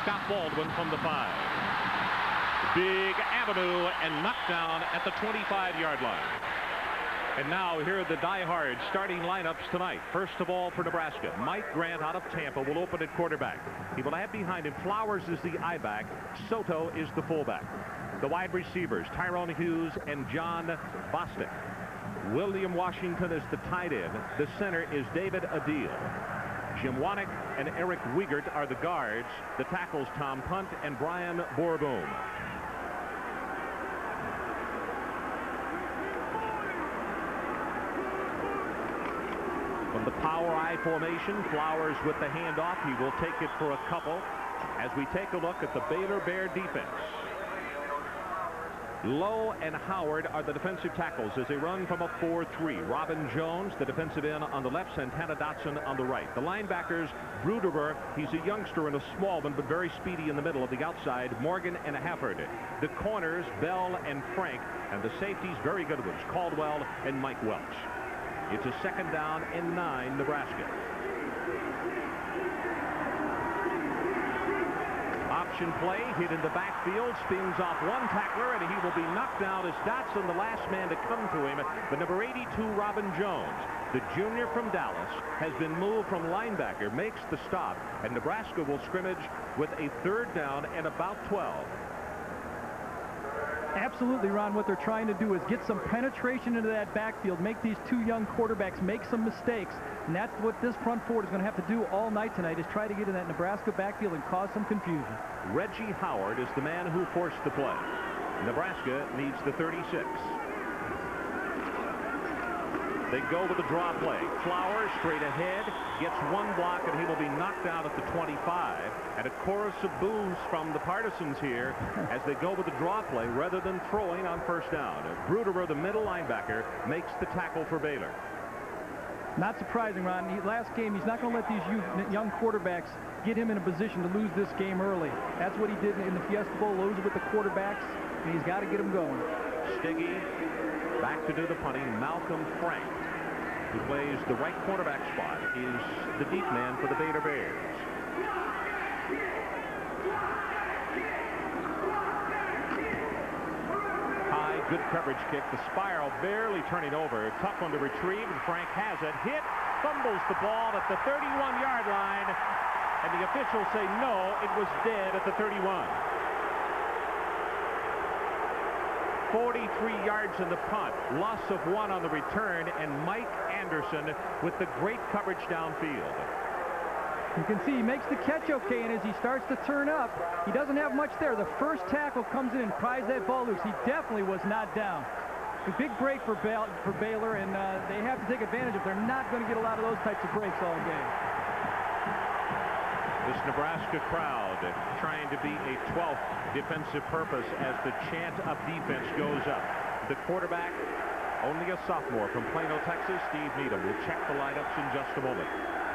Scott Baldwin from the 5. Big avenue and knocked down at the 25-yard line. And now here are the die-hard starting lineups tonight. First of all, for Nebraska, Mike Grant out of Tampa will open at quarterback. He will have behind him Flowers is the I-back. Soto is the fullback. The wide receivers, Tyrone Hughes and John Bostic. William Washington is the tight end. The center is David Adil. Jim Wannick and Eric Wiegert are the guards. The tackles, Tom Punt and Brian Bourboom. From the power I formation, Flowers with the handoff. He will take it for a couple as we take a look at the Baylor Bear defense. Lowe and Howard are the defensive tackles as they run from a 4-3. Robin Jones, the defensive end on the left, Santana Dotson on the right. The linebackers, Bruderer, he's a youngster and a small one, but very speedy in the middle of the outside, Morgan and Hafford. The corners, Bell and Frank, and the safeties, very good ones, Caldwell and Mike Welch. It's a second down and 9, Nebraska. Option play, hit in the backfield, spins off one tackler, and he will be knocked down as Dotson, the last man to come to him. The number 82, Robin Jones, the junior from Dallas, has been moved from linebacker, makes the stop, and Nebraska will scrimmage with a third down and about 12. Absolutely, Ron. What they're trying to do is get some penetration into that backfield, make these two young quarterbacks make some mistakes, and that's what this front four is going to have to do all night tonight, is try to get in that Nebraska backfield and cause some confusion. Reggie Howard is the man who forced the play. Nebraska needs the 36. They go with the draw play. Flowers straight ahead, gets one block, and he will be knocked out at the 25. And a chorus of boos from the partisans here as they go with the draw play rather than throwing on first down. Bruderer, the middle linebacker, makes the tackle for Baylor. Not surprising, Ron. Last game, he's not going to let these young quarterbacks get him in a position to lose this game early. That's what he did in the Fiesta Bowl, lose with the quarterbacks, and he's got to get them going. Stiggy back to do the punting. Malcolm Frank, who plays the right quarterback spot, is the deep man for the Baylor Bears. High, good coverage kick. The spiral barely turning over. Tough one to retrieve, and Frank has it. Hit, fumbles the ball at the 31-yard line, and the officials say no, it was dead at the 31. 43 yards in the punt, loss of 1 on the return, and Mike Anderson with the great coverage downfield. You can see he makes the catch okay, and as he starts to turn up, he doesn't have much there. The first tackle comes in and pries that ball loose. He definitely was not down. A big break for Baylor, and they have to take advantage of. They're not going to get a lot of those types of breaks all game. This Nebraska crowd trying to be a 12th defensive purpose as the chant of defense goes up. The quarterback, only a sophomore from Plano, Texas, Steve Needham. We'll check the lineups in just a moment.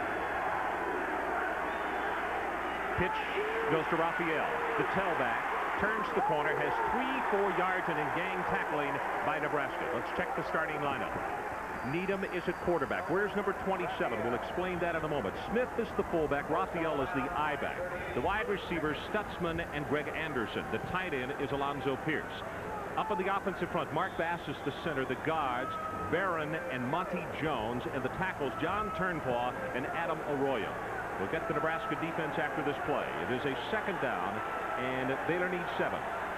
Pitch goes to Raphael. The tailback turns the corner, has 3-4 yards, and in gang tackling by Nebraska. Let's check the starting lineup. Needham is at quarterback. Where's number 27? We'll explain that in a moment. Smith is the fullback. Raphael is the I-back. The wide receivers, Stutzman and Greg Anderson. The tight end is Alonzo Pierce. Up on the offensive front, Mark Bass is the center. The guards, Barron and Monty Jones. And the tackles, John Turnpaw and Adam Arroyo. We'll get the Nebraska defense after this play. It is a second down, and Baylor needs 7.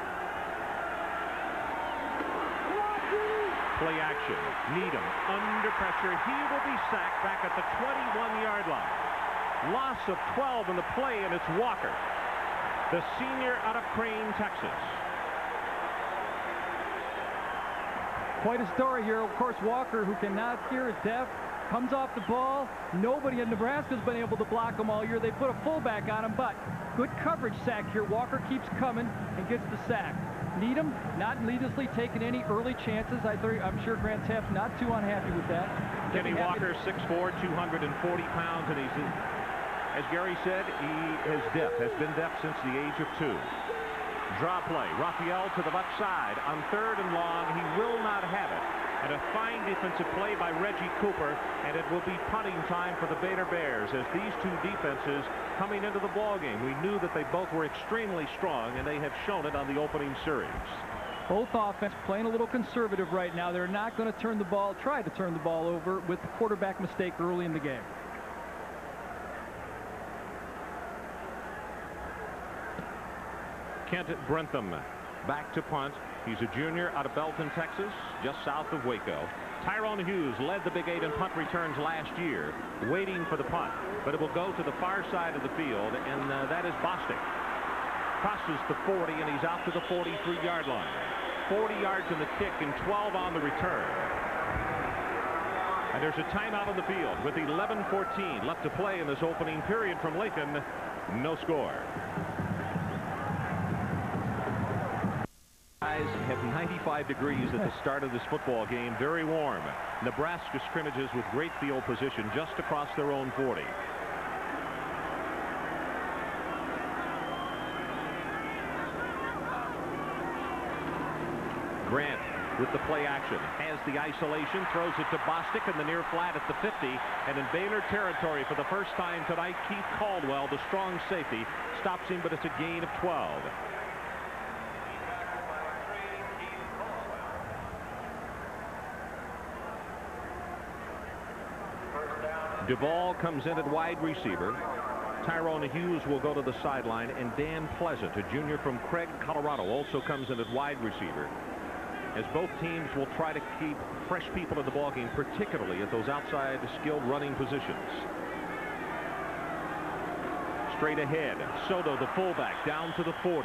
Play action. Needham under pressure. He will be sacked back at the 21-yard line. Loss of 12 in the play, and it's Walker, the senior out of Crane, Texas. Quite a story here. Of course, Walker, who cannot hear, is deaf, comes off the ball. Nobody in Nebraska has been able to block him all year. They put a fullback on him, but good coverage sack here. Walker keeps coming and gets the sack. Needham not needlessly taking any early chances. I'm sure Grant Teft's not too unhappy with that. Kenny Walker, 6'4", 240 pounds, and he's, as Gary said, he is deaf, has been deaf since the age of 2. Draw play. Raphael to the left side on 3rd and long. He will not have it. And a fine defensive play by Reggie Cooper, and it will be punting time for the Baylor Bears as these two defenses coming into the ballgame. We knew that they both were extremely strong, and they have shown it on the opening series. Both offense playing a little conservative right now. They're not going to try to turn the ball over with the quarterback mistake early in the game. Kent Brentham back to punt. He's a junior out of Belton, Texas, just south of Waco. Tyrone Hughes led the Big 8 in punt returns last year, waiting for the punt, but it will go to the far side of the field, and that is Bostic. Crosses the 40, and he's out to the 43-yard line. 40 yards in the kick and 12 on the return. And there's a timeout on the field with 11:14 left to play in this opening period from Lincoln. No score. Guys have 95 degrees at the start of this football game. Very warm. Nebraska scrimmages with great field position just across their own 40. Grant with the play action, has the isolation, throws it to Bostic in the near flat at the 50, and in Baylor territory for the first time tonight, Keith Caldwell, the strong safety, stops him, but it's a gain of 12. Duvall comes in at wide receiver. Tyrone Hughes will go to the sideline, and Dan Pleasant, a junior from Craig, Colorado, also comes in at wide receiver, as both teams will try to keep fresh people in the ballgame, particularly at those outside skilled running positions. Straight ahead, Soto, the fullback, down to the 40.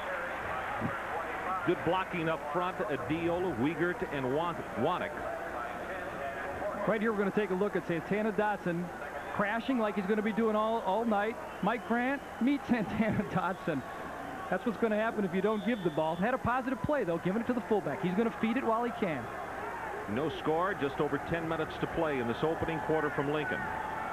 Good blocking up front, Adil, Wiegert, and Wannick. Right here, we're going to take a look at Santana Dotson crashing like he's going to be doing all night. Mike Grant meets Santana Dotson. That's what's going to happen if you don't give the ball. Had a positive play, though, giving it to the fullback. He's going to feed it while he can. No score, just over 10 minutes to play in this opening quarter from Lincoln.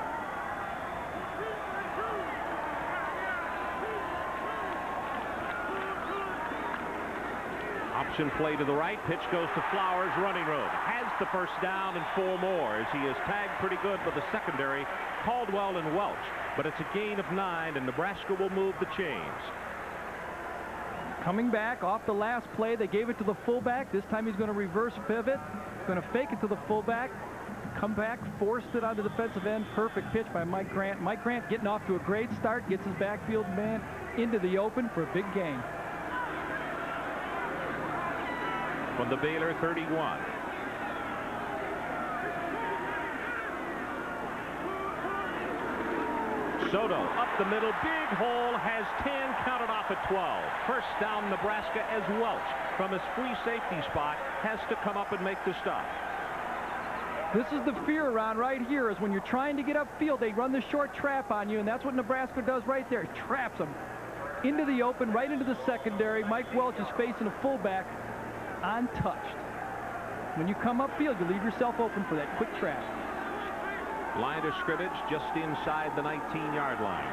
Option play to the right. Pitch goes to Flowers. Running room. Has the first down and 4 more as he is tagged pretty good with the secondary, Caldwell and Welch. But it's a gain of 9, and Nebraska will move the chains. Coming back off the last play, they gave it to the fullback. This time he's going to reverse pivot. Going to fake it to the fullback. Come back, forced it on the defensive end. Perfect pitch by Mike Grant. Mike Grant getting off to a great start. Gets his backfield man into the open for a big gain. From the Baylor 31. Soto up the middle, big hole, has 10, counted off at 12. First down Nebraska as Welch from his free safety spot has to come up and make the stop. This is the fear around right here, is when you're trying to get upfield, they run the short trap on you, and that's what Nebraska does right there. It traps them into the open, right into the secondary. Mike Welch is facing a fullback untouched. When you come upfield, you leave yourself open for that quick trap. Line of scrimmage just inside the 19-yard line.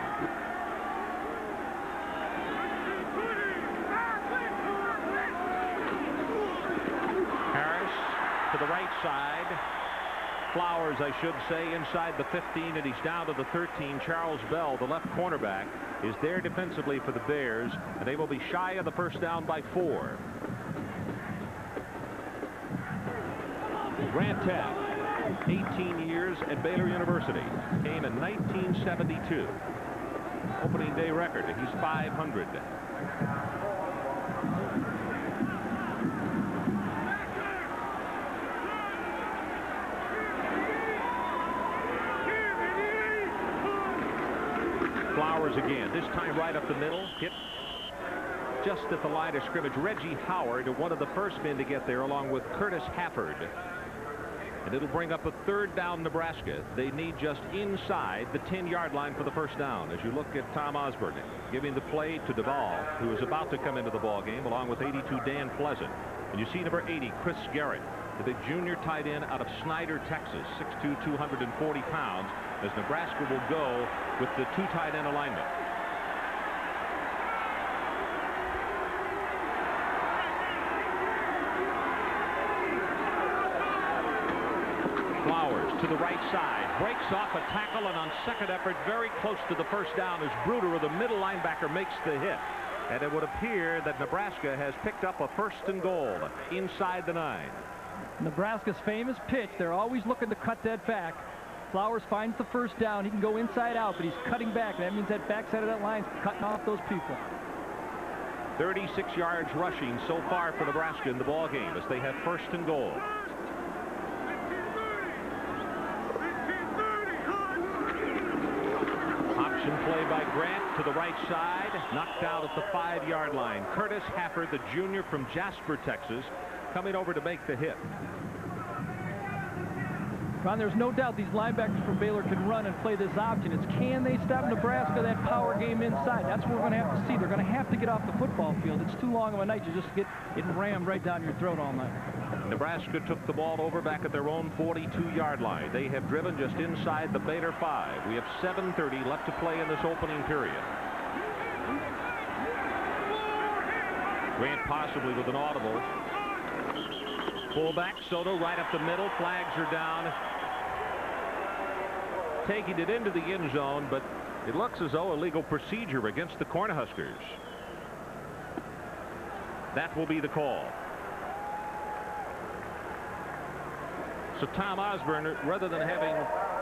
Harris to the right side. Flowers, I should say, inside the 15, and he's down to the 13. Charles Bell, the left cornerback, is there defensively for the Bears, and they will be shy of the first down by 4. Grant Teff, 18 years at Baylor University, came in 1972. Opening day record, he's 500. Flowers again, this time right up the middle, hit just at the line of scrimmage. Reggie Howard, one of the first men to get there, along with Curtis Hafford. And it'll bring up a third down Nebraska. They need just inside the 10-yard line for the first down. As you look at Tom Osborne giving the play to Duvall, who is about to come into the ball game, along with 82 Dan Pleasant. And you see number 80, Chris Garrett, the big junior tight end out of Snyder, Texas, 6'2", 240 pounds, as Nebraska will go with the 2 tight end alignment. to the right side. Breaks off a tackle, and on second effort, very close to the first down, as Bruder, the middle linebacker, makes the hit. And it would appear that Nebraska has picked up a 1st and goal inside the 9. Nebraska's famous pitch. They're always looking to cut that back. Flowers finds the first down. He can go inside out, but he's cutting back. That means that backside of that line's cutting off those people. 36 yards rushing so far for Nebraska in the ball game as they have 1st and goal. Option play by Grant to the right side, knocked out at the 5-yard line. Curtis Hafford, the junior from Jasper, Texas, coming over to make the hit. Ron, there's no doubt these linebackers from Baylor can run and play this option. It's can they stop Nebraska, that power game inside? That's what we're going to have to see. They're going to have to get off the football field. It's too long of a night to just get it rammed right down your throat all night. Nebraska took the ball over back at their own 42-yard line. They have driven just inside the Baylor 5. We have 7:30 left to play in this opening period. Grant possibly with an audible. Fullback Soto right up the middle. Flags are down. Taking it into the end zone, but it looks as though illegal procedure against the Cornhuskers. That will be the call. So Tom Osborne, rather than having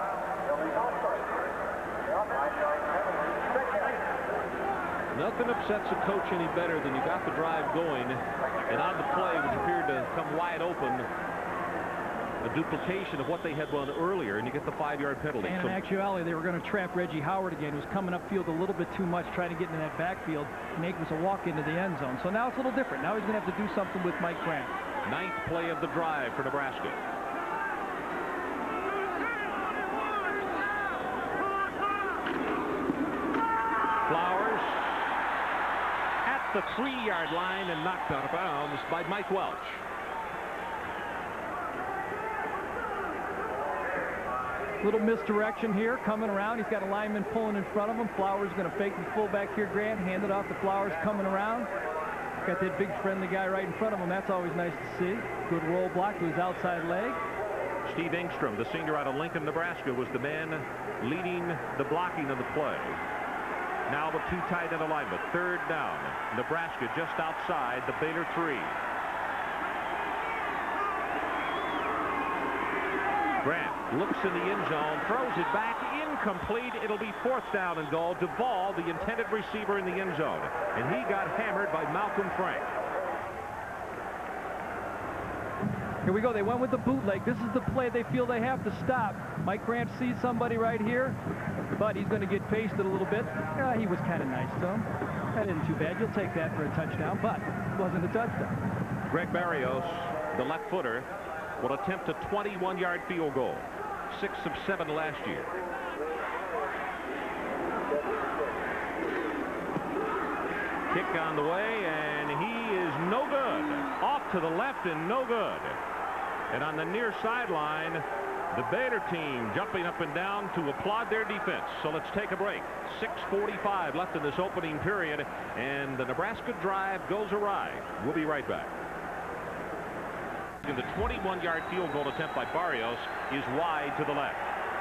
nothing upsets a coach any better than you got the drive going, and on the play, which appeared to come wide open, a duplication of what they had run earlier, and you get the 5-yard penalty. And in actuality, they were going to trap Reggie Howard again, who was coming upfield a little bit too much, trying to get into that backfield, make this a walk into the end zone. So now it's a little different. Now he's going to have to do something with Mike Grant. 9th play of the drive for Nebraska. Flowers at the 3-yard line and knocked out of bounds by Mike Welch. Little misdirection here, coming around. He's got a lineman pulling in front of him. Flowers going to fake the fullback here, Grant. Hand it off to Flowers, coming around. Got that big friendly guy right in front of him. That's always nice to see. Good roll block to his outside leg. Steve Engstrom, the senior out of Lincoln, Nebraska, was the man leading the blocking of the play. Now with 2 tight end alignment. 3rd down. Nebraska just outside the Baylor 3. Grant looks in the end zone, throws it back, incomplete. It'll be 4th down and goal. Duvall, the intended receiver, in the end zone, and he got hammered by Malcolm Frank. Here we go. They went with the bootleg. This is the play they feel they have to stop. Mike Grant sees somebody right here, but he's going to get pasted a little bit. He was kind of nice to him. That isn't too bad. You'll take that for a touchdown, but it wasn't a touchdown. Greg Barrios, the left footer, will attempt a 21-yard field goal. 6 of 7 last year. Kick on the way, and he is no good. Off to the left and no good. And on the near sideline, the Baylor team jumping up and down to applaud their defense. So let's take a break. 6:45 left in this opening period, and the Nebraska drive goes awry. We'll be right back. And the 21-yard field goal attempt by Barrios is wide to the left.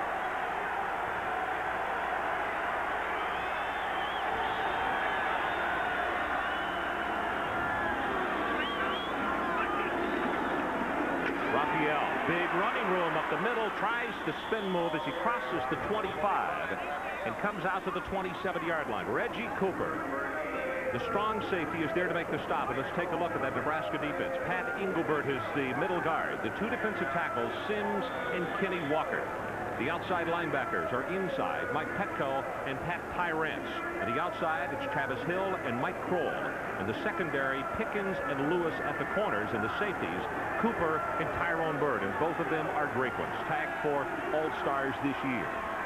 Raphael, big running room up the middle, tries to spin move as he crosses the 25 and comes out to the 27-yard line. Reggie Cooper, the strong safety, is there to make the stop. And let's take a look at that Nebraska defense. Pat Engelbert is the middle guard. The 2 defensive tackles, Sims and Kenny Walker. The outside linebackers are inside, Mike Petco and Pat Tyrants. On the outside, it's Travis Hill and Mike Kroll. And the secondary, Pickens and Lewis at the corners. And the safeties, Cooper and Tyrone Bird. And both of them are great ones, tagged for All-Stars this year.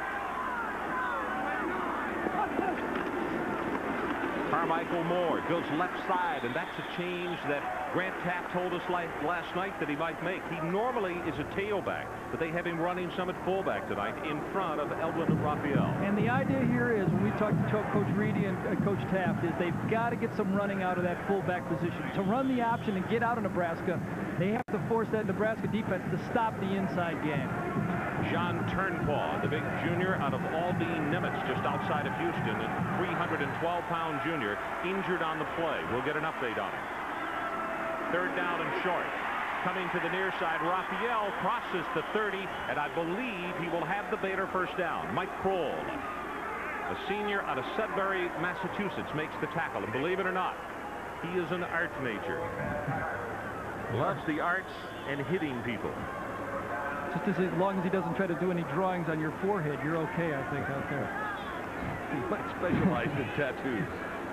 Carmichael Moore goes left side, and that's a change that Grant Tapp told us last night that he might make. He normally is a tailback, but they have him running some at fullback tonight in front of Eldon and Raphael. And the idea here is, when we talked to Coach Reedy and Coach Taft, is they've got to get some running out of that fullback position. To run the option and get out of Nebraska, they have to force that Nebraska defense to stop the inside game. John Turnpaw, the big junior out of Aldine Nimitz, just outside of Houston, a 312-pound junior, injured on the play. We'll get an update on him. Third down and short. Coming to the near side, Raphael crosses the 30, and I believe he will have the Baylor first down. Mike Kroll, a senior out of Sudbury, Massachusetts, makes the tackle. And believe it or not, he is an art major. Loves the arts and hitting people. Just as long as he doesn't try to do any drawings on your forehead, you're okay, I think, out there. He might specialize in tattoos.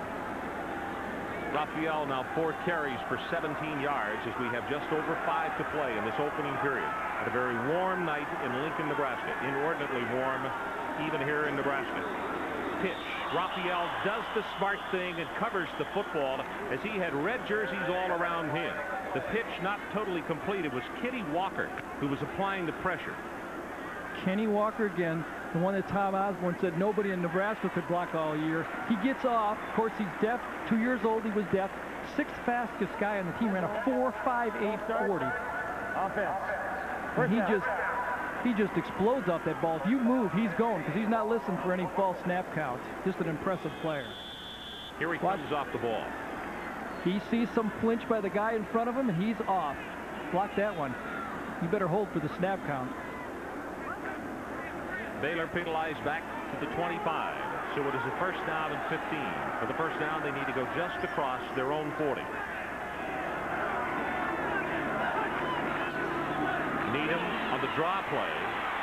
Raphael now 4 carries for 17 yards as we have just over 5 to play in this opening period. At a very warm night in Lincoln, Nebraska. Inordinately warm even here in Nebraska. Pitch. Raphael does the smart thing and covers the football as he had red jerseys all around him. The pitch not totally complete. It was Kenny Walker who was applying the pressure. Kenny Walker again, the one that Tom Osborne said nobody in Nebraska could block all year. He gets off. Of course, he's deaf. 2 years old, he was deaf. 6th fastest guy on the team, ran a 4.58 40. Offense. And he just explodes off that ball. If you move, he's going because he's not listening for any false snap counts. Just an impressive player. Here he comes off the ball. He sees some flinch by the guy in front of him, and he's off. Block that one. You better hold for the snap count. Baylor penalized back to the 25. So it is a first down and 15. For the first down, they need to go just across their own 40. Needham on the draw play.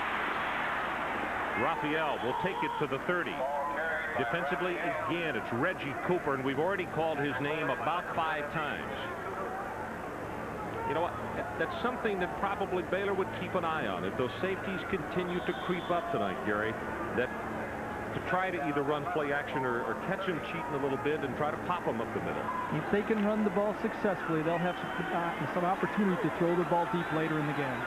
Raphael will take it to the 30. Defensively, again, it's Reggie Cooper, and we've already called his name about 5 times. You know what? That's something that probably Baylor would keep an eye on. If those safeties continue to creep up tonight, Gary, that to try to either run play action or catch him cheating a little bit and try to pop him up the middle. If they can run the ball successfully, they'll have some opportunity to throw the ball deep later in the game.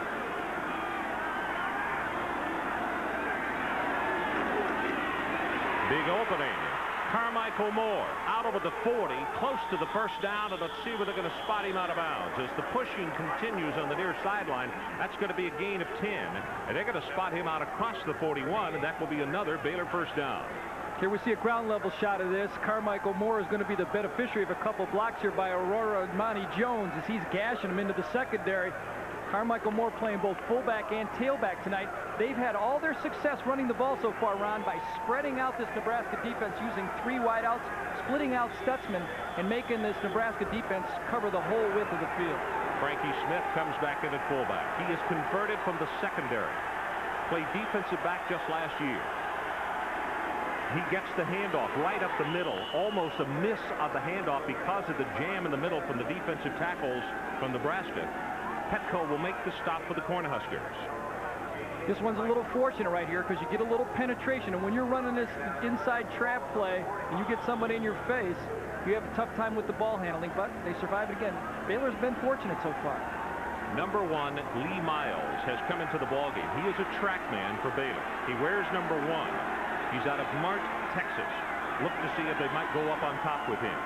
Big opening. Carmichael Moore out over the 40, close to the first down, and let's see where they're going to spot him out of bounds. As the pushing continues on the near sideline, that's going to be a gain of 10, and they're going to spot him out across the 41, and that will be another Baylor first down. Here we see a ground level shot of this. Carmichael Moore is going to be the beneficiary of a couple blocks here by Aurora Monty Jones as he's gashing him into the secondary. Carmichael Moore playing both fullback and tailback tonight. They've had all their success running the ball so far, Ron, by spreading out this Nebraska defense using 3 wideouts, splitting out Stutzman, and making this Nebraska defense cover the whole width of the field. Frankie Smith comes back in at fullback. He is converted from the secondary. Played defensive back just last year. He gets the handoff right up the middle. Almost a miss of the handoff because of the jam in the middle from the defensive tackles from Nebraska. Petco will make the stop for the Cornhuskers. This one's a little fortunate right here because you get a little penetration, and when you're running this inside trap play and you get somebody in your face, you have a tough time with the ball handling, but they survive it again. Baylor's been fortunate so far. Number 1, Lee Miles, has come into the ballgame. He is a track man for Baylor. He wears number 1. He's out of Mart, Texas. Look to see if they might go up on top with him.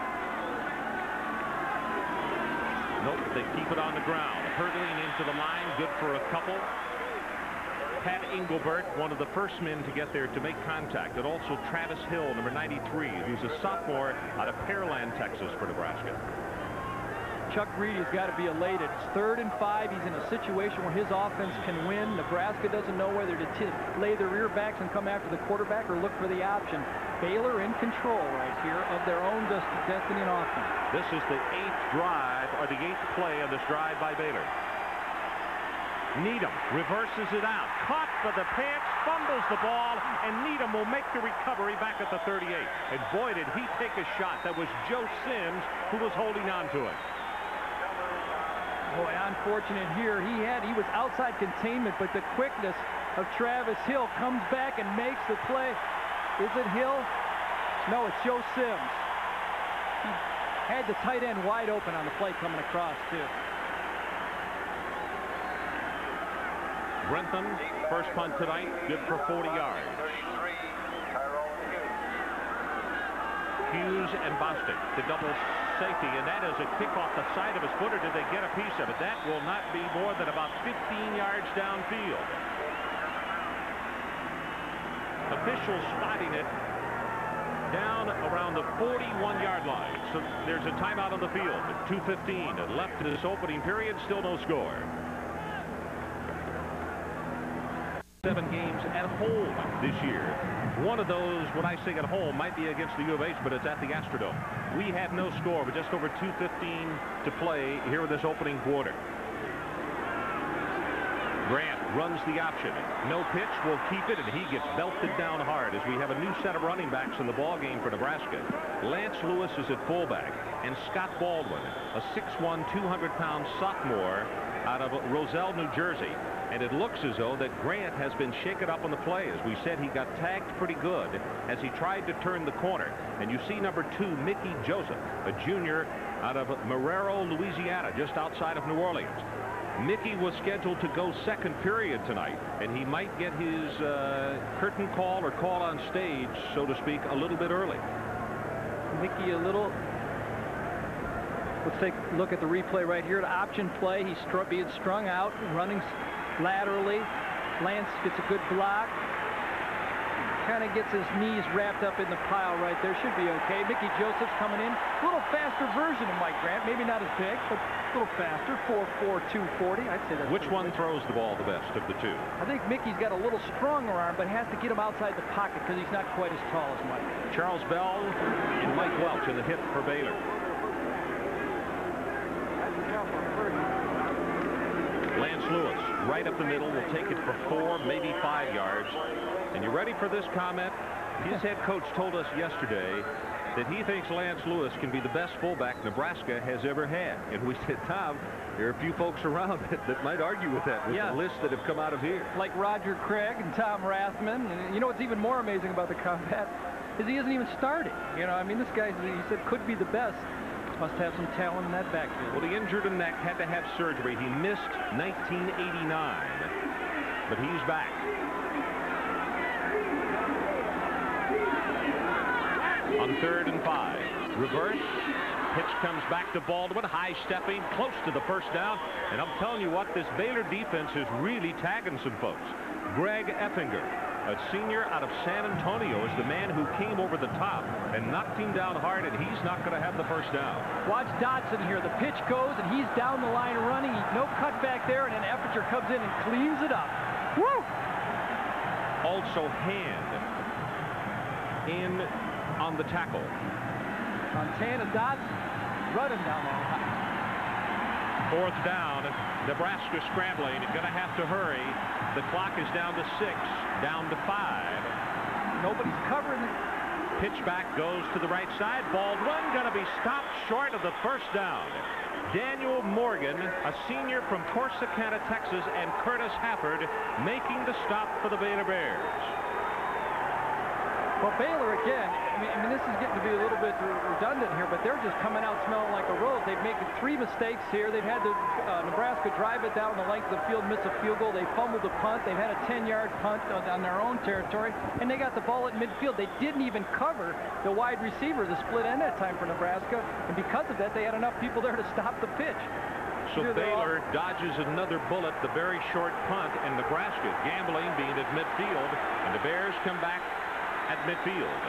Nope, they keep it on the ground. Hurdling into the line, good for a couple. Pat Engelbert, one of the first men to get there to make contact. And also Travis Hill, number 93, who's a sophomore out of Pearland, Texas for Nebraska. Chuck Reed has got to be elated. It's 3rd and 5. He's in a situation where his offense can win. Nebraska doesn't know whether to lay their rear backs and come after the quarterback or look for the option. Baylor in control right here of their own destiny and offense. This is the 8th drive, or the 8th play of this drive by Baylor. Needham reverses it out. Caught for the pants, fumbles the ball, and Needham will make the recovery back at the 38. And boy, did he take a shot. That was Joe Sims who was holding on to it. Boy, unfortunate here. He was outside containment, but the quickness of Travis Hill comes back and makes the play. Is it Hill? No, it's Joe Sims. He had the tight end wide open on the play coming across, too. Brentham, first punt tonight, good for 40 yards. Hughes and Bostic, the double safety, and that is a kick off the side of his foot, or did they get a piece of it? That will not be more than about 15 yards downfield. Officials spotting it down around the 41-yard line. So there's a timeout on the field. 2:15 left in this opening period. Still no score. 7 games at home this year. One of those, when I say at home, might be against the U of H, but it's at the Astrodome. We have no score, but just over 2:15 to play here in this opening quarter. Grant runs the option. No pitch, will keep it, and he gets belted down hard as we have a new set of running backs in the ball game for Nebraska. Lance Lewis is at fullback, and Scott Baldwin, a 6'1", 200-pound sophomore out of Roselle, New Jersey. And it looks as though that Grant has been shaken up on the play. As we said, he got tagged pretty good as he tried to turn the corner. And you see number 2, Mickey Joseph, a junior out of Marrero, Louisiana, just outside of New Orleans. Mickey was scheduled to go second period tonight, and he might get his curtain call or call on stage, so to speak, a little bit early. Mickey a little. Let's take a look at the replay right here. The option play. He's being strung out, running laterally. Lance gets a good block. Kind of gets his knees wrapped up in the pile right there. Should be okay. Mickey Joseph's coming in. A little faster version of Mike Grant. Maybe not as big, but a little faster. 4'4", 240. I'd say that's. Which one throws the ball the best of the two? I think Mickey's got a little stronger arm, but has to get him outside the pocket because he's not quite as tall as Mike. Charles Bell and Mike Welch in the hit for Baylor. Lance Lewis right up the middle will take it for 4, maybe 5 yards. And you ready for this comment? His head coach told us yesterday that he thinks Lance Lewis can be the best fullback Nebraska has ever had. And we said, Tom, there are a few folks around that might argue with that, with the lists that have come out of here. Like Roger Craig and Tom Rathman. And you know what's even more amazing about the comment is he isn't even starting. You know, I mean, this guy, he said, could be the best. Must have some talent in that backfield. Well, he injured a neck, had to have surgery. He missed 1989, but he's back. On 3rd and 5, reverse. Pitch comes back to Baldwin, high stepping, close to the first down. And I'm telling you what, this Baylor defense is really tagging some folks. Greg Effinger, a senior out of San Antonio, is the man who came over the top and knocked him down hard, and he's not going to have the first down. Watch Dotson here. The pitch goes, and he's down the line running. No cutback there, and then Effinger comes in and cleans it up. Woo! Also hand in on the tackle. Montana Dotson running down that line. 4th down. Nebraska scrambling. Going to have to hurry. The clock is down to 6, down to 5. Nobody's covering it. Pitch back goes to the right side. Baldwin going to be stopped short of the first down. Daniel Morgan, a senior from Corsicana, Texas, and Curtis Hafford making the stop for the Baylor Bears. Well, Baylor again, I mean, this is getting to be a little bit redundant here, but they're just coming out smelling like a rose. They've made 3 mistakes here. They've had Nebraska drive it down the length of the field, miss a field goal. They fumbled the punt. They've had a 10-yard punt on their own territory, and they got the ball at midfield. They didn't even cover the wide receiver, the split end that time for Nebraska, and because of that, they had enough people there to stop the pitch. So Baylor dodges another bullet, the very short punt, and Nebraska gambling, being at midfield, and the Bears come back at midfield.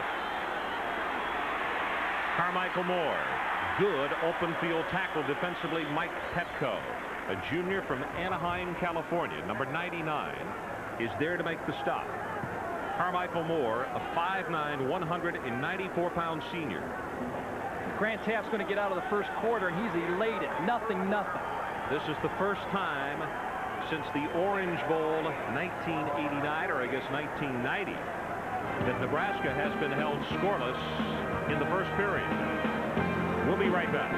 Carmichael Moore, good open field tackle defensively. Mike Petco, a junior from Anaheim, California, number 99, is there to make the stop. Carmichael Moore, a 5'9", 194-pound senior. Grant Taft's going to get out of the first quarter, and he's elated. Nothing. This is the first time since the Orange Bowl 1989, or I guess 1990, that Nebraska has been held scoreless in the first period. We'll be right back.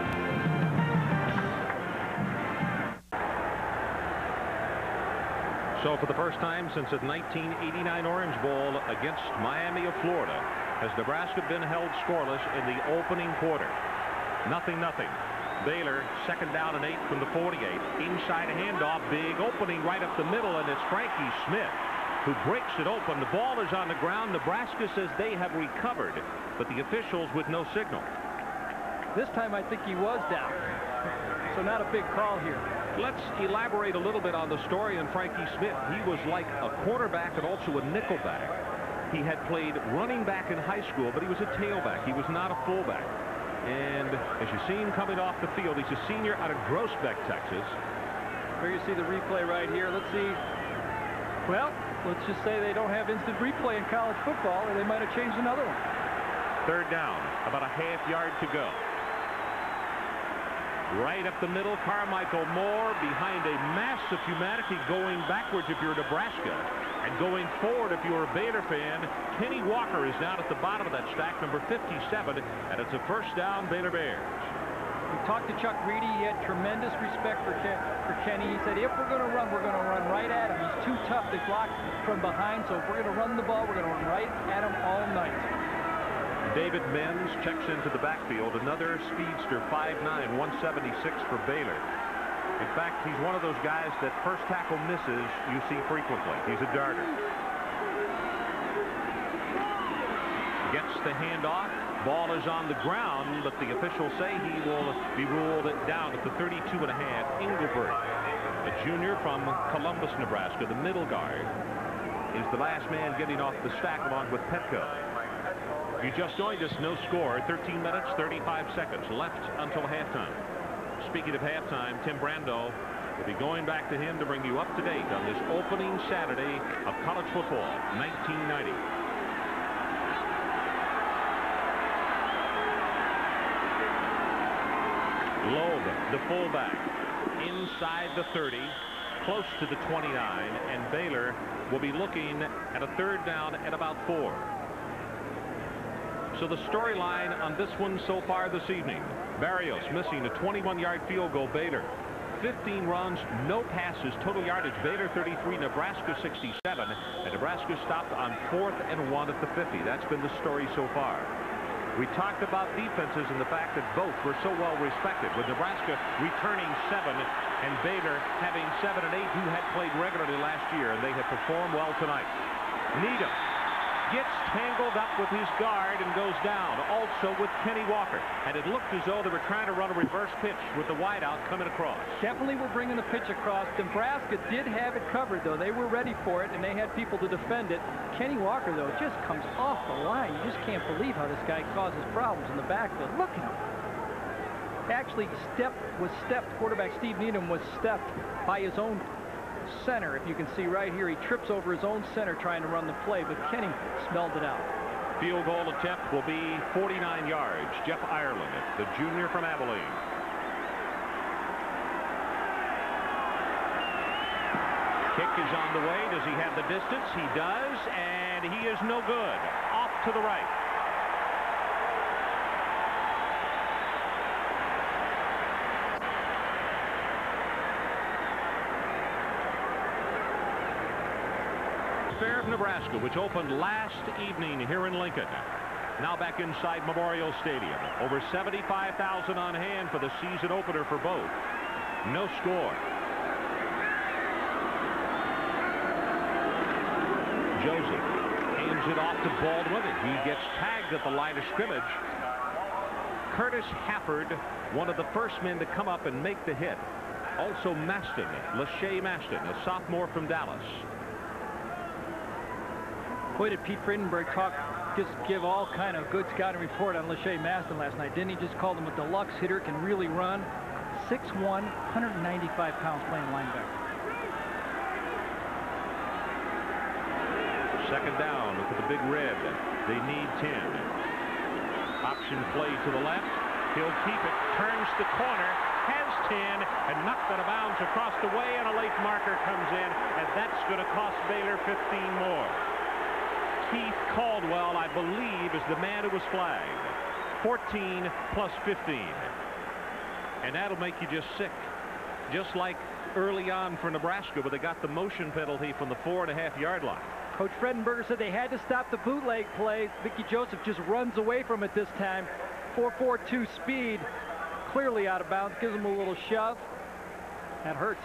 So for the first time since the 1989 Orange Bowl against Miami of Florida, has Nebraska been held scoreless in the opening quarter. 0-0. Baylor 2nd down and 8 from the 48. Inside a handoff, big opening right up the middle, and it's Frankie Smith who breaks it open. The ball is on the ground. Nebraska says they have recovered, but the officials with no signal. This time I think he was down, so not a big call here. Let's elaborate a little bit on the story on Frankie Smith. He was like a quarterback and also a nickelback. He had played running back in high school, but he was a tailback. He was not a fullback. And as you see him coming off the field, he's a senior out of Groesbeck, Texas. Here you see the replay right here. Let's see. Well, let's just say they don't have instant replay in college football, or they might have changed another one. Third down, about a half yard to go. Right up the middle, Carmichael Moore behind a mass of humanity going backwards if you're Nebraska, and going forward if you're a Baylor fan. Kenny Walker is down at the bottom of that stack, number 57, and it's a first down, Baylor Bears. We talked to Chuck Reedy. He had tremendous respect for Kenny. He said, if we're going to run, we're going to run right at him. He's too tough. They block from behind, so if we're going to run the ball, we're going to run right at him all night. David Menz checks into the backfield. Another speedster, 5'9", 176 for Baylor. In fact, he's one of those guys that first tackle misses you see frequently. He's a darter. Gets the handoff. Ball is on the ground, but the officials say he will be ruled down at the 32.5. Engelbert, a junior from Columbus, Nebraska, the middle guard, is the last man getting off the stack along with Petco. You just joined us, no score, 13 minutes, 35 seconds left until halftime. Speaking of halftime, Tim Brando will be going back to him to bring you up to date on this opening Saturday of college football, 1990. Loeb, the fullback, inside the 30, close to the 29, and Baylor will be looking at a third down at about 4. So the storyline on this one so far this evening, Barrios missing a 21-yard field goal. Baylor 15 runs, no passes, total yardage Baylor 33, Nebraska 67, and Nebraska stopped on 4th and 1 at the 50. That's been the story so far. We talked about defenses and the fact that both were so well respected, with Nebraska returning 7 and Baylor having 7 and 8, who had played regularly last year, and they have performed well tonight. Needham gets tangled up with his guard and goes down, also with Kenny Walker, and it looked as though they were trying to run a reverse pitch with the wideout coming across. Definitely were bringing the pitch across. Nebraska did have it covered, though. They were ready for it, and they had people to defend it. Kenny Walker, though, just comes off the line. You just can't believe how this guy causes problems in the backfield. Look at him. Actually, quarterback Steve Needham was stepped by his own center. If you can see right here, he trips over his own center trying to run the play, but Kenny smelled it out. Field goal attempt will be 49 yards. Jeff Ireland, the junior from Abilene. Kick is on the way. Does he have the distance? He does, and he is no good. Off to the right. Fair of Nebraska, which opened last evening here in Lincoln. Now back inside Memorial Stadium. Over 75,000 on hand for the season opener for both. No score. Joseph hands it off to Baldwin, and he gets tagged at the line of scrimmage. Curtis Hafford, one of the first men to come up and make the hit. Also Maston, Lachey Maston, a sophomore from Dallas. Boy, did Pete Friedenberg give all kind of good scouting report on Lachey Maston last night. Didn't he just call him a deluxe hitter, can really run? 6'1", 195 pounds playing linebacker. Second down for the Big Red. They need 10. Option play to the left. He'll keep it. Turns the corner. Has 10 and knocked out of bounds across the way, and a late marker comes in, and that's going to cost Baylor 15 more. Keith Caldwell, I believe, is the man who was flagged. 14 plus 15. And that'll make you just sick. Just like early on for Nebraska, where they got the motion penalty from the 4.5-yard line. Coach Fredenberger said they had to stop the bootleg play. Mickey Joseph just runs away from it this time. 4.42 speed. Clearly out of bounds. Gives him a little shove. That hurts.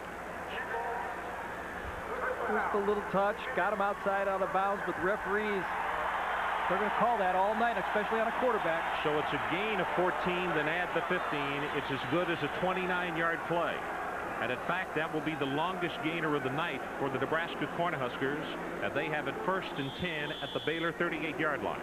Just a little touch, got him outside out of bounds, but the referees, they're going to call that all night, especially on a quarterback. So it's a gain of 14, then add the 15. It's as good as a 29-yard play. And in fact, that will be the longest gainer of the night for the Nebraska Cornhuskers, and they have it 1st and 10 at the Baylor 38-yard line.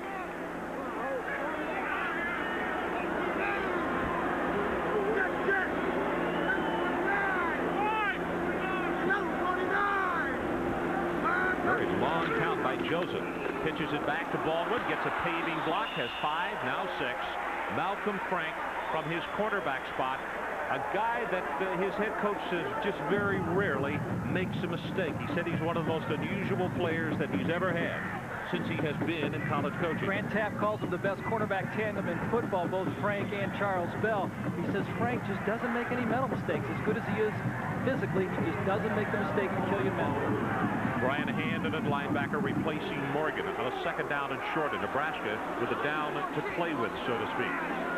Very long count by Joseph. Pitches it back to Baldwin, gets a paving block, has 5, now 6. Malcolm Frank from his quarterback spot. A guy that his head coach says just very rarely makes a mistake. He said he's one of the most unusual players that he's ever had since he has been in college coaching. Grant Tapp calls him the best quarterback tandem in football, both Frank and Charles Bell. He says Frank just doesn't make any mental mistakes. As good as he is physically, he just doesn't make the mistake to kill you mentally. Brian Handon at linebacker replacing Morgan on a 2nd down and short in Nebraska with a down to play with, so to speak.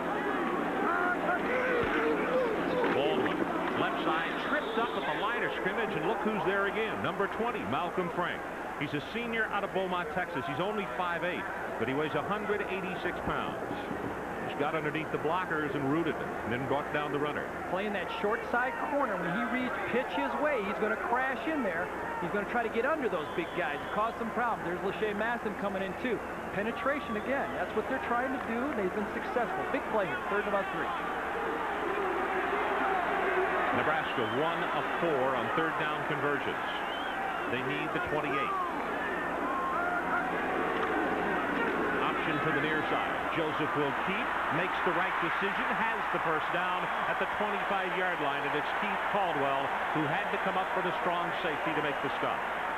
Baldwin, left side, tripped up at the line of scrimmage, and look who's there again. Number 20, Malcolm Frank. He's a senior out of Beaumont, Texas. He's only 5'8", but he weighs 186 pounds. He's got underneath the blockers and rooted them, and then brought down the runner. Playing that short side corner. When he reads pitch his way, he's going to crash in there. He's going to try to get under those big guys, cause some problems. There's Lachey Masson coming in too. Penetration again. That's what they're trying to do. They've been successful. Big play here. 3rd and about 3. Nebraska 1 of 4 on 3rd down conversions. They need the 28. Option to the near side. Joseph will keep, makes the right decision, has the 1st down at the 25-yard line, and it's Keith Caldwell who had to come up with a strong safety to make the stop.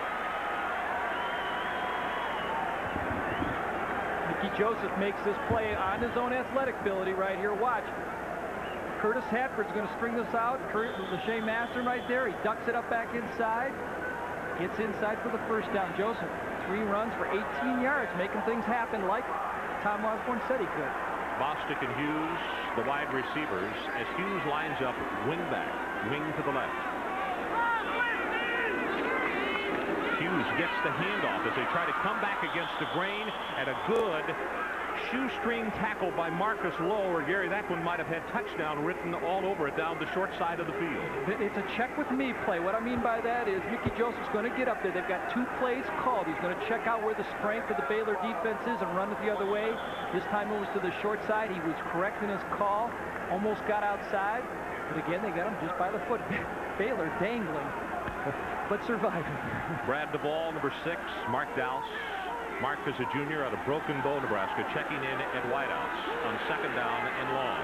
Mickey Joseph makes this play on his own athletic ability right here. Watch. Curtis Hatford's going to string this out. Lachey Masson right there. He ducks it up back inside. Gets inside for the 1st down. Joseph, 3 runs for 18 yards, making things happen like Tom Osborne said he could. Bostic and Hughes, the wide receivers, as Hughes lines up wing back, wing to the left. Hughes gets the handoff as they try to come back against the grain, and a good shoestring tackle by Marcus Lowe, or Gary, that one might have had touchdown written all over it down the short side of the field. It's a check with me play. What I mean by that is Mickey Joseph's going to get up there. They've got 2 plays called. He's going to check out where the strength of the Baylor defense is and run it the other way. This time it was to the short side. He was correct in his call. Almost got outside. But again, they got him just by the foot. Baylor dangling, but surviving. Brad DeVall, number 6, Mark Dowse. Mark is a junior out of Broken Bow, Nebraska, checking in at wideouts on 2nd down and long.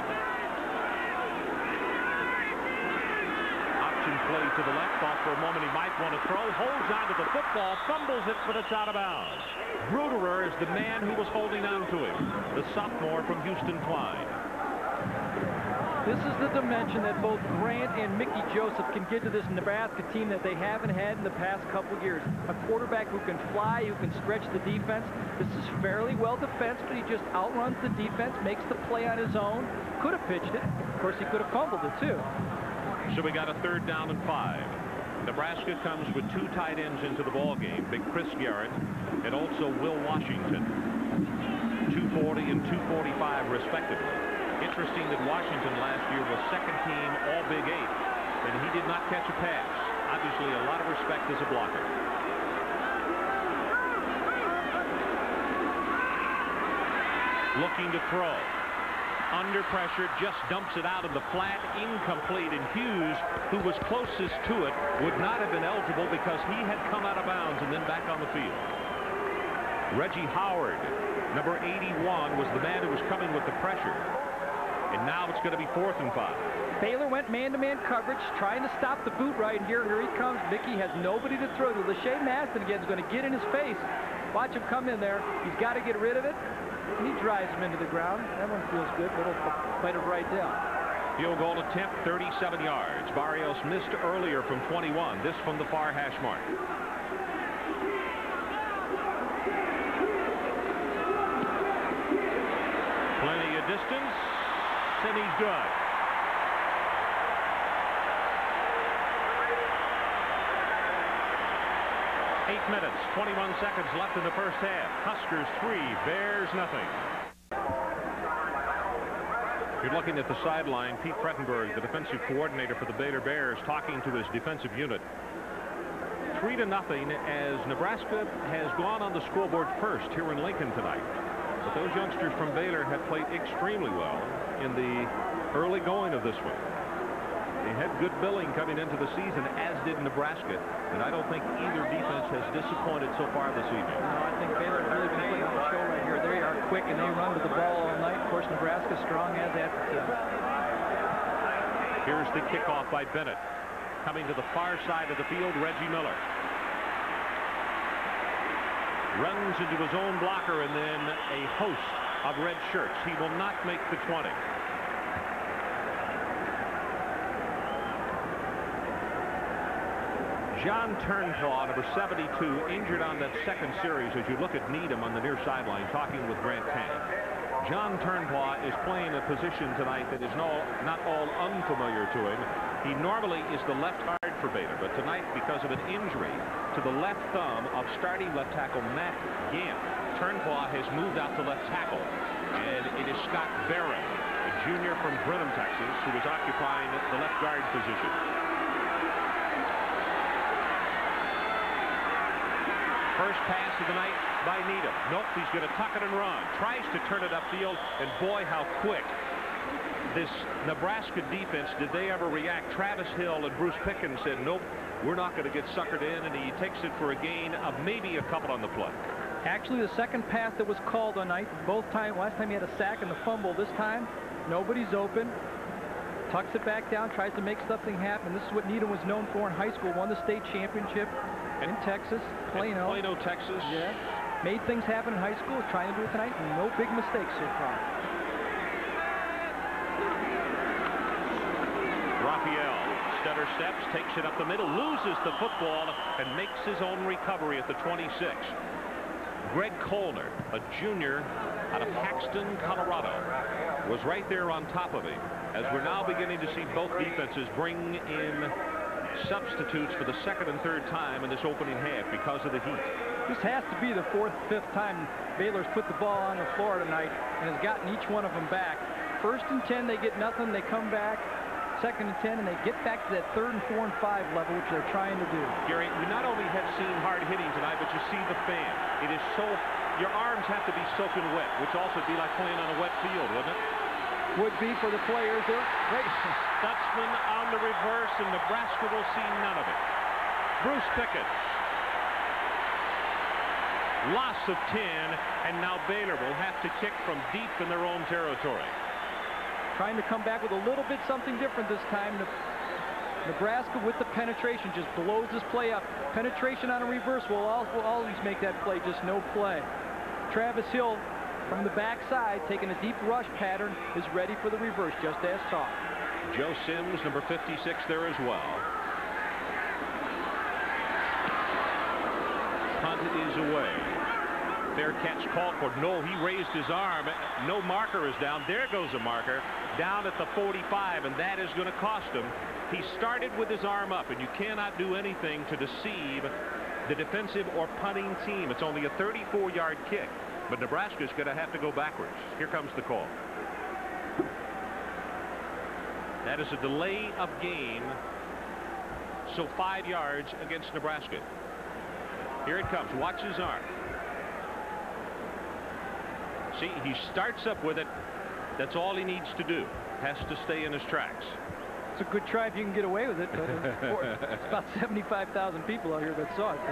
Option play to the left. Thought for a moment he might want to throw. Holds onto the football, fumbles it, but it's out of bounds. Bruderer is the man who was holding on to him, the sophomore from Houston Klein. This is the dimension that both Grant and Mickey Joseph can get to this Nebraska team that they haven't had in the past couple years. A quarterback who can fly, who can stretch the defense. This is fairly well defensed, but he just outruns the defense, makes the play on his own. Could have pitched it. Of course, he could have fumbled it too. So we got a 3rd down and 5. Nebraska comes with 2 tight ends into the ball game. Big Chris Garrett and also Will Washington. 240 and 245 respectively. Interesting that Washington last year was 2nd team all Big 8, and he did not catch a pass. Obviously a lot of respect as a blocker. Looking to throw. Under pressure, just dumps it out of the flat, incomplete, and Hughes, who was closest to it, would not have been eligible because he had come out of bounds and then back on the field. Reggie Howard, number 81, was the man who was coming with the pressure. And now it's going to be 4th and 5. Baylor went man-to-man coverage, trying to stop the boot right here. Here he comes. Mickey has nobody to throw to. Lachey Masson again is going to get in his face. Watch him come in there. He's got to get rid of it. And he drives him into the ground. That one feels good, but it'll bite it right down. Field goal attempt, 37 yards. Barrios missed earlier from 21. This from the far hash mark. Plenty of distance. And he's good. Eight minutes, 21 seconds left in the 1st half. Huskers 3, Bears nothing. You're looking at the sideline. Pete Prettenberg, the defensive coordinator for the Baylor Bears, talking to his defensive unit. 3-0 as Nebraska has gone on the scoreboard first here in Lincoln tonight. But those youngsters from Baylor have played extremely well in the early going of this one. They had good billing coming into the season, as did Nebraska. And I don't think either defense has disappointed so far this evening. No, I think Baylor really been putting on the show right here. They are quick and they run to the ball all night. Of course, Nebraska strong as that. Here's the kickoff by Bennett. Coming to the far side of the field, Reggie Miller. Runs into his own blocker and then a host of red shirts. He will not make the 20. John Turnpaw, number 72, injured on that second series. As you look at Needham on the near sideline talking with Grant Tang. John Turnpaw is playing a position tonight that is not all unfamiliar to him. He normally is the left guard for Baylor, but tonight, because of an injury to the left thumb of starting left tackle Matt Gant, Turnpaw has moved out to left tackle. And it is Scott Barron, a junior from Brenham, Texas, who is occupying the left guard position. First pass of the night by Needham. Nope, he's going to tuck it and run. Tries to turn it upfield, and boy, how quick. This Nebraska defense, did they ever react? Travis Hill and Bruce Pickens said, nope, we're not going to get suckered in, and he takes it for a gain of maybe a couple on the play. Actually, the second pass that was called on night, last time he had a sack and the fumble. This time, nobody's open. Tucks it back down, tries to make something happen. This is what Needham was known for in high school. Won the state championship in Texas, Plano. Plano, Texas. Yeah. Made things happen in high school. Trying to do it tonight. No big mistakes so far. Raphael stutter steps, takes it up the middle, loses the football, and makes his own recovery at the 26. Greg Colner, a junior out of Paxton, Colorado, was right there on top of him. As we're now beginning to see both defenses bring in substitutes for the second and third time in this opening half because of the heat. This has to be the fourth, fifth time Baylor's put the ball on the floor tonight and has gotten each one of them back. First and 10, they get nothing. They come back. Second and 10, and they get back to that 3rd and 4 and 5 level, which they're trying to do. Gary, we not only have seen hard hitting tonight, but you see the fan. It is so, your arms have to be soaking wet, which also would be like playing on a wet field, wouldn't it? Would be for the players. They're great. Stutzman on the reverse, and Nebraska will see none of it. Bruce Pickett. Loss of 10, and now Baylor will have to kick from deep in their own territory. Trying to come back with a little bit something different this time. Nebraska with the penetration just blows this play up. Penetration on a reverse will always make that play just no play. Travis Hill from the backside taking a deep rush pattern is ready for the reverse just as taught. Joe Sims, number 56 there as well. Punt is away. Fair catch called for. No, he raised his arm. No marker is down. There goes a marker down at the 45, and that is going to cost him. He started with his arm up, and you cannot do anything to deceive the defensive or punting team. It's only a 34-yard kick, but Nebraska's going to have to go backwards. Here comes the call. That is a delay of game, so 5 yards against Nebraska. Here it comes. Watch his arm. See, he starts up with it. That's all he needs to do. Has to stay in his tracks. It's a good try if you can get away with it, but it's about 75,000 people out here that saw it.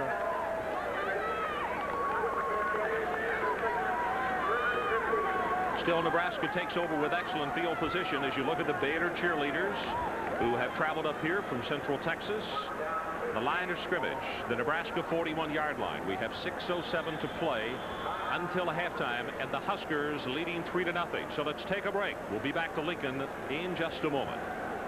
So. Still, Nebraska takes over with excellent field position as you look at the Baylor cheerleaders who have traveled up here from Central Texas. The line of scrimmage, the Nebraska 41-yard line. We have 6:07 to play until halftime, and the Huskers leading 3-0. So let's take a break. We'll be back to Lincoln in just a moment.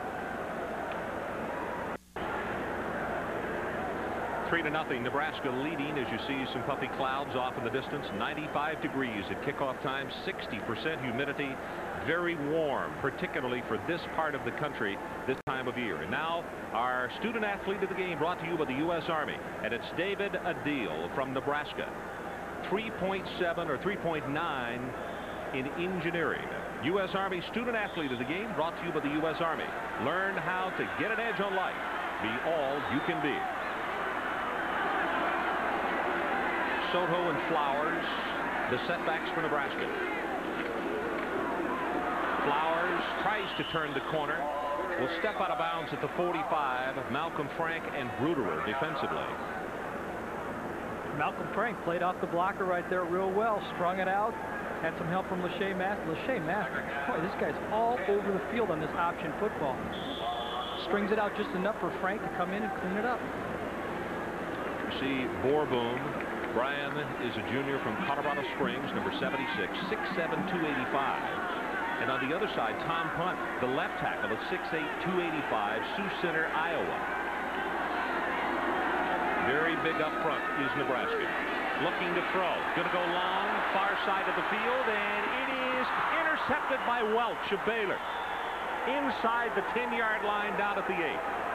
3-0, Nebraska leading as you see some puffy clouds off in the distance. 95 degrees at kickoff time, 60% humidity, very warm, particularly for this part of the country this time of year. And now our student athlete of the game, brought to you by the U.S. Army, and it's David Adil from Nebraska. 3.7 or 3.9 in engineering. U.S. Army student athlete of the game, brought to you by the U.S. Army. Learn how to get an edge on life. Be all you can be. Soto and Flowers, the setbacks for Nebraska. Flowers tries to turn the corner. Will step out of bounds at the 45. Malcolm Frank and Bruderer defensively. Malcolm Frank played off the blocker right there real well. Strung it out. Had some help from Lachey Master. Lachey Master, boy, this guy's all over the field on this option football. Strings it out just enough for Frank to come in and clean it up. You see Borboom. Brian is a junior from Colorado Springs, number 76, 6'7", 285. And on the other side, Tom Punt, the left tackle at 6'8", 285, Sioux Center, Iowa. Very big up front is Nebraska. Looking to throw. Going to go long, far side of the field, and it is intercepted by Welch of Baylor. Inside the 10-yard line down at the 8.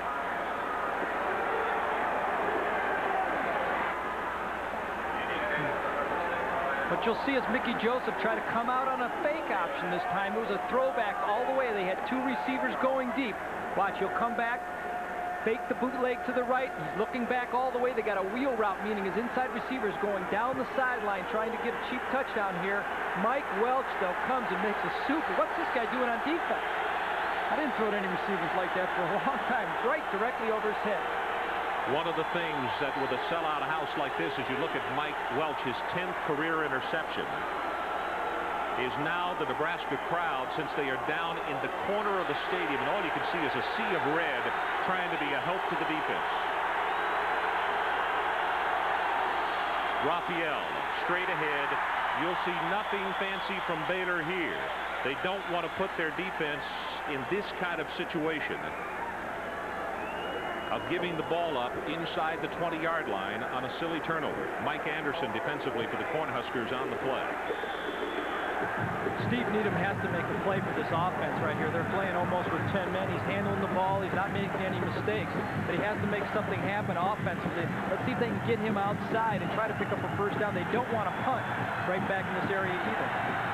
What you'll see is Mickey Joseph try to come out on a fake option this time. It was a throwback all the way. They had two receivers going deep. Watch, he'll come back. Fake the bootleg to the right. He's looking back all the way. They got a wheel route, meaning his inside receiver is going down the sideline trying to get a cheap touchdown here. Mike Welch, though, comes and makes a super. What's this guy doing on defense? I didn't throw to any receivers like that for a long time. Right directly over his head. One of the things that with a sellout house like this, as you look at Mike Welch, his 10th career interception, is now the Nebraska crowd, since they are down in the corner of the stadium, and all you can see is a sea of red trying to be a help to the defense. Raphael straight ahead. You'll see nothing fancy from Baylor here. They don't want to put their defense in this kind of situation of giving the ball up inside the 20-yard line on a silly turnover. Mike Anderson defensively for the Cornhuskers on the play. Steve Needham has to make a play for this offense right here. They're playing almost with 10 men. He's handling the ball. He's not making any mistakes. But he has to make something happen offensively. Let's see if they can get him outside and try to pick up a first down. They don't want to punt right back in this area either.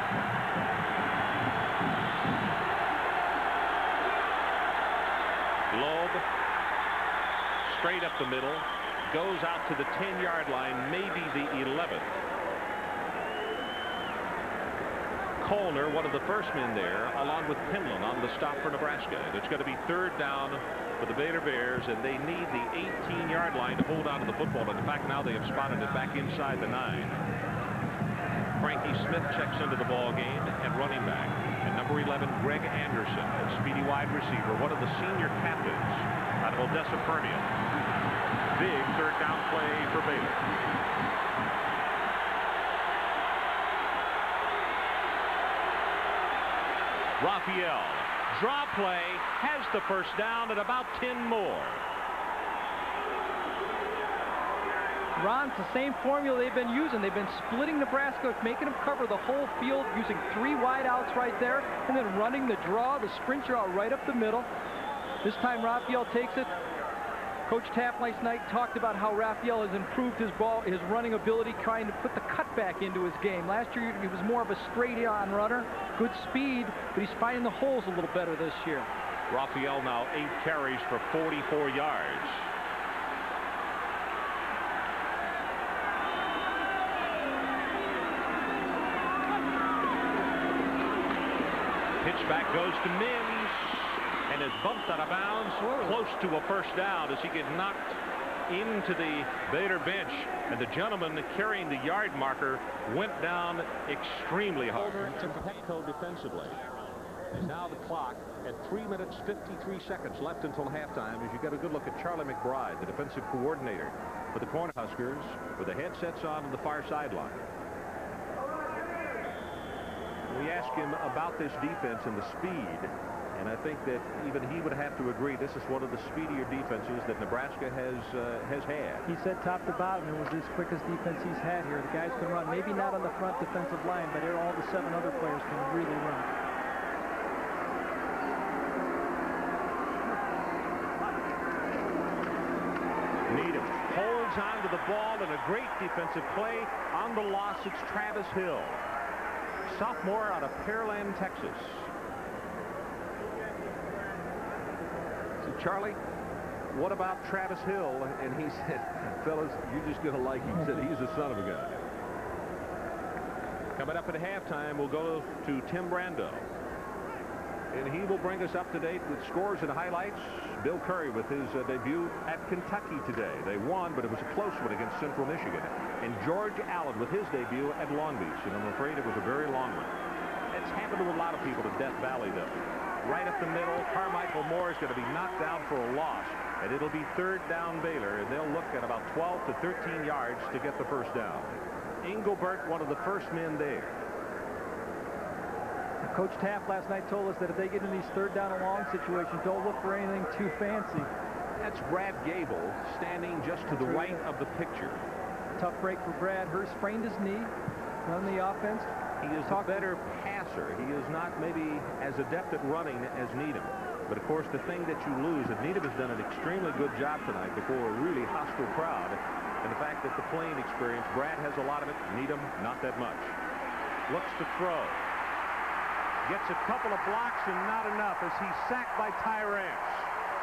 Loeb straight up the middle. Goes out to the 10-yard line, maybe the 11th. Colner, one of the first men there, along with Penland on the stop for Nebraska. It's going to be third down for the Baylor Bears, and they need the 18-yard line to hold on to the football. And in fact, now they have spotted it back inside the 9. Frankie Smith checks into the ball game at running back. And number 11, Greg Anderson, a speedy wide receiver, one of the senior captains out of Odessa Permian. Big third down play for Baylor. Raphael, draw play, has the first down at about 10 more. Ron, it's the same formula they've been using. They've been splitting Nebraska, making them cover the whole field, using 3 wideouts right there, and then running the draw, the sprint draw right up the middle. This time Raphael takes it. Coach Tapp last night talked about how Raphael has improved his running ability, trying to put the cutback into his game. Last year he was more of a straight-on runner, good speed, but he's finding the holes a little better this year. Raphael now 8 carries for 44 yards. Pitch back goes to Mims, and is bumped out of bounds, close to a first down as he gets knocked into the Baylor bench, and the gentleman carrying the yard marker went down extremely hard. Petco defensively. And now the clock at 3 minutes 53 seconds left until halftime, as you get a good look at Charlie McBride, the defensive coordinator for the Cornhuskers, with the headsets on the far sideline. We asked him about this defense and the speed, and I think that even he would have to agree this is one of the speedier defenses that Nebraska has had. He said top to bottom it was his quickest defense he's had here. The guys can run, maybe not on the front defensive line, but all the 7 other players can really run. Needham holds on to the ball, and a great defensive play on the loss. It's Travis Hill. sophomore out of Pearland, Texas. So, Charlie, what about Travis Hill? And he said, fellas, you're just going to like him. He said he's a son of a gun. Coming up at halftime, we'll go to Tim Brando. And he will bring us up to date with scores and highlights. Bill Curry with his debut at Kentucky today. They won, but it was a close one against Central Michigan. And George Allen with his debut at Long Beach. And I'm afraid it was a very long one. It's happened to a lot of people at Death Valley, though. Right up the middle, Carmichael Moore is going to be knocked down for a loss. And it'll be third down Baylor. And they'll look at about 12 to 13 yards to get the first down. Engelbert, one of the first men there. Coach Taft last night told us that if they get in these third down and long situations, don't look for anything too fancy. That's Brad Gable standing just to the right of the picture. Tough break for Brad. Hurst sprained his knee on the offense. He is a better passer. He is not maybe as adept at running as Needham. But of course, the thing that you lose, and Needham has done an extremely good job tonight before a really hostile crowd, and the fact that the playing experience, Brad has a lot of it, Needham not that much. Looks to throw. Gets a couple of blocks and not enough as he's sacked by Tyrants.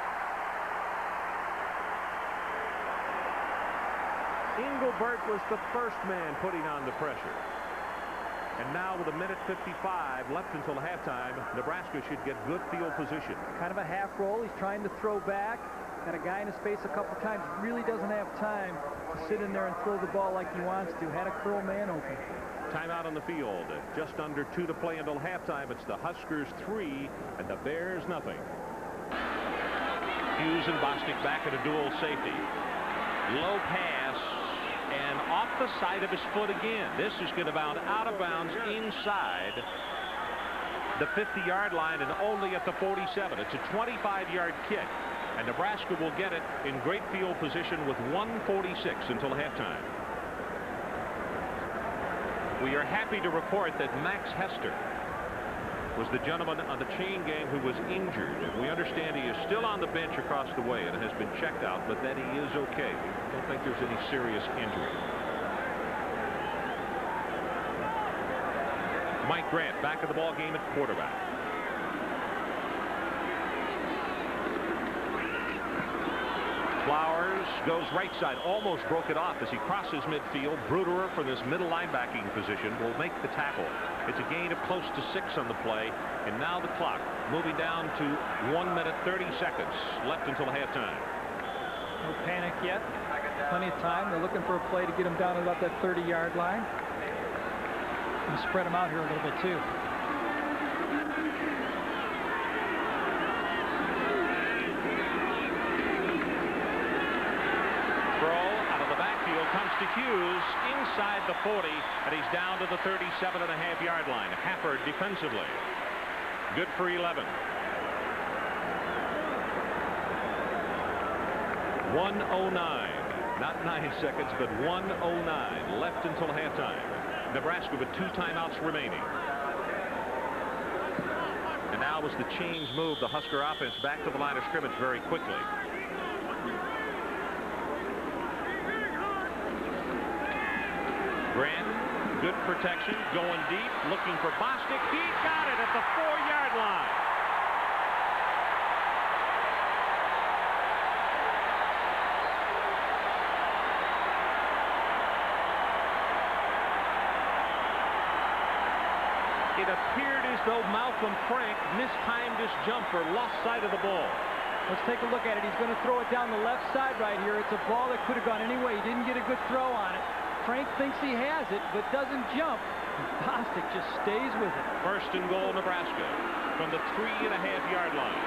Engelbert was the first man putting on the pressure. And now with a minute 55 left until halftime, Nebraska should get good field position. Kind of a half roll. He's trying to throw back. Got a guy in his face a couple times. Really doesn't have time to sit in there and throw the ball like he wants to. Had a curl man open. Timeout on the field. Just under 2 to play until halftime. It's the Huskers 3 and the Bears nothing. Hughes and Bostic back at a dual safety. Low pass and off the side of his foot again. This is going to bound out of bounds inside the 50-yard line and only at the 47. It's a 25-yard kick. And Nebraska will get it in great field position with 1:46 until halftime. We are happy to report that Max Hester was the gentleman on the chain gang who was injured. We understand he is still on the bench across the way and has been checked out, but that he is okay. We don't think there's any serious injury. Mike Grant back at the ball game at quarterback. Flowers goes right side, almost broke it off as he crosses midfield. Bruderer from his middle linebacking position will make the tackle. It's a gain of close to 6 on the play, and now the clock moving down to 1 minute 30 seconds left until halftime. No panic yet. Plenty of time. They're looking for a play to get him down to about that 30-yard line. And spread him out here a little bit too. Comes to Hughes inside the 40, and he's down to the 37.5-yard line. Hafford defensively. Good for 11. 1:09. Not 9 seconds, but 1:09 left until halftime. Nebraska with 2 timeouts remaining. And now as the change move, the Husker offense back to the line of scrimmage very quickly. Grant, good protection, going deep, looking for Bostic. He got it at the 4-yard line. It appeared as though Malcolm Frank mistimed his jump or lost sight of the ball. Let's take a look at it. He's going to throw it down the left side right here. It's a ball that could have gone any way. He didn't get a good throw on it. Frank thinks he has it, but doesn't jump. Bostic just stays with it. First and goal, Nebraska, from the 3.5-yard line.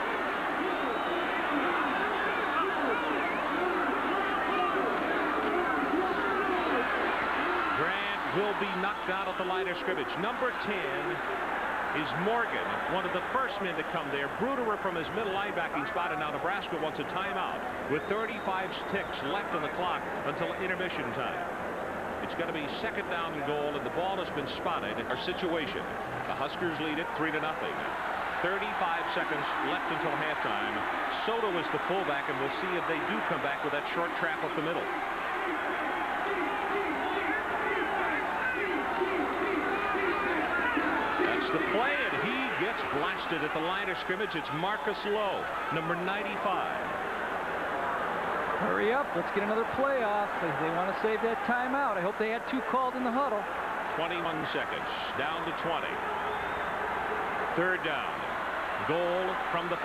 Grant will be knocked out at the line of scrimmage. Number 10 is Morgan, one of the first men to come there. Bruderer from his middle linebacking spot, and now Nebraska wants a timeout with 35 ticks left on the clock until intermission time. It's going to be second down and goal, and the ball has been spotted. Our situation. The Huskers lead it 3-0. 35 seconds left until halftime. Soto is the fullback, and we'll see if they do come back with that short trap up the middle. blasted at the line of scrimmage. It's Marcus Lowe, number 95. Hurry up. Let's get another play off. They want to save that timeout. I hope they had 2 called in the huddle. 21 seconds. Down to 20. Third down. Goal from the 5.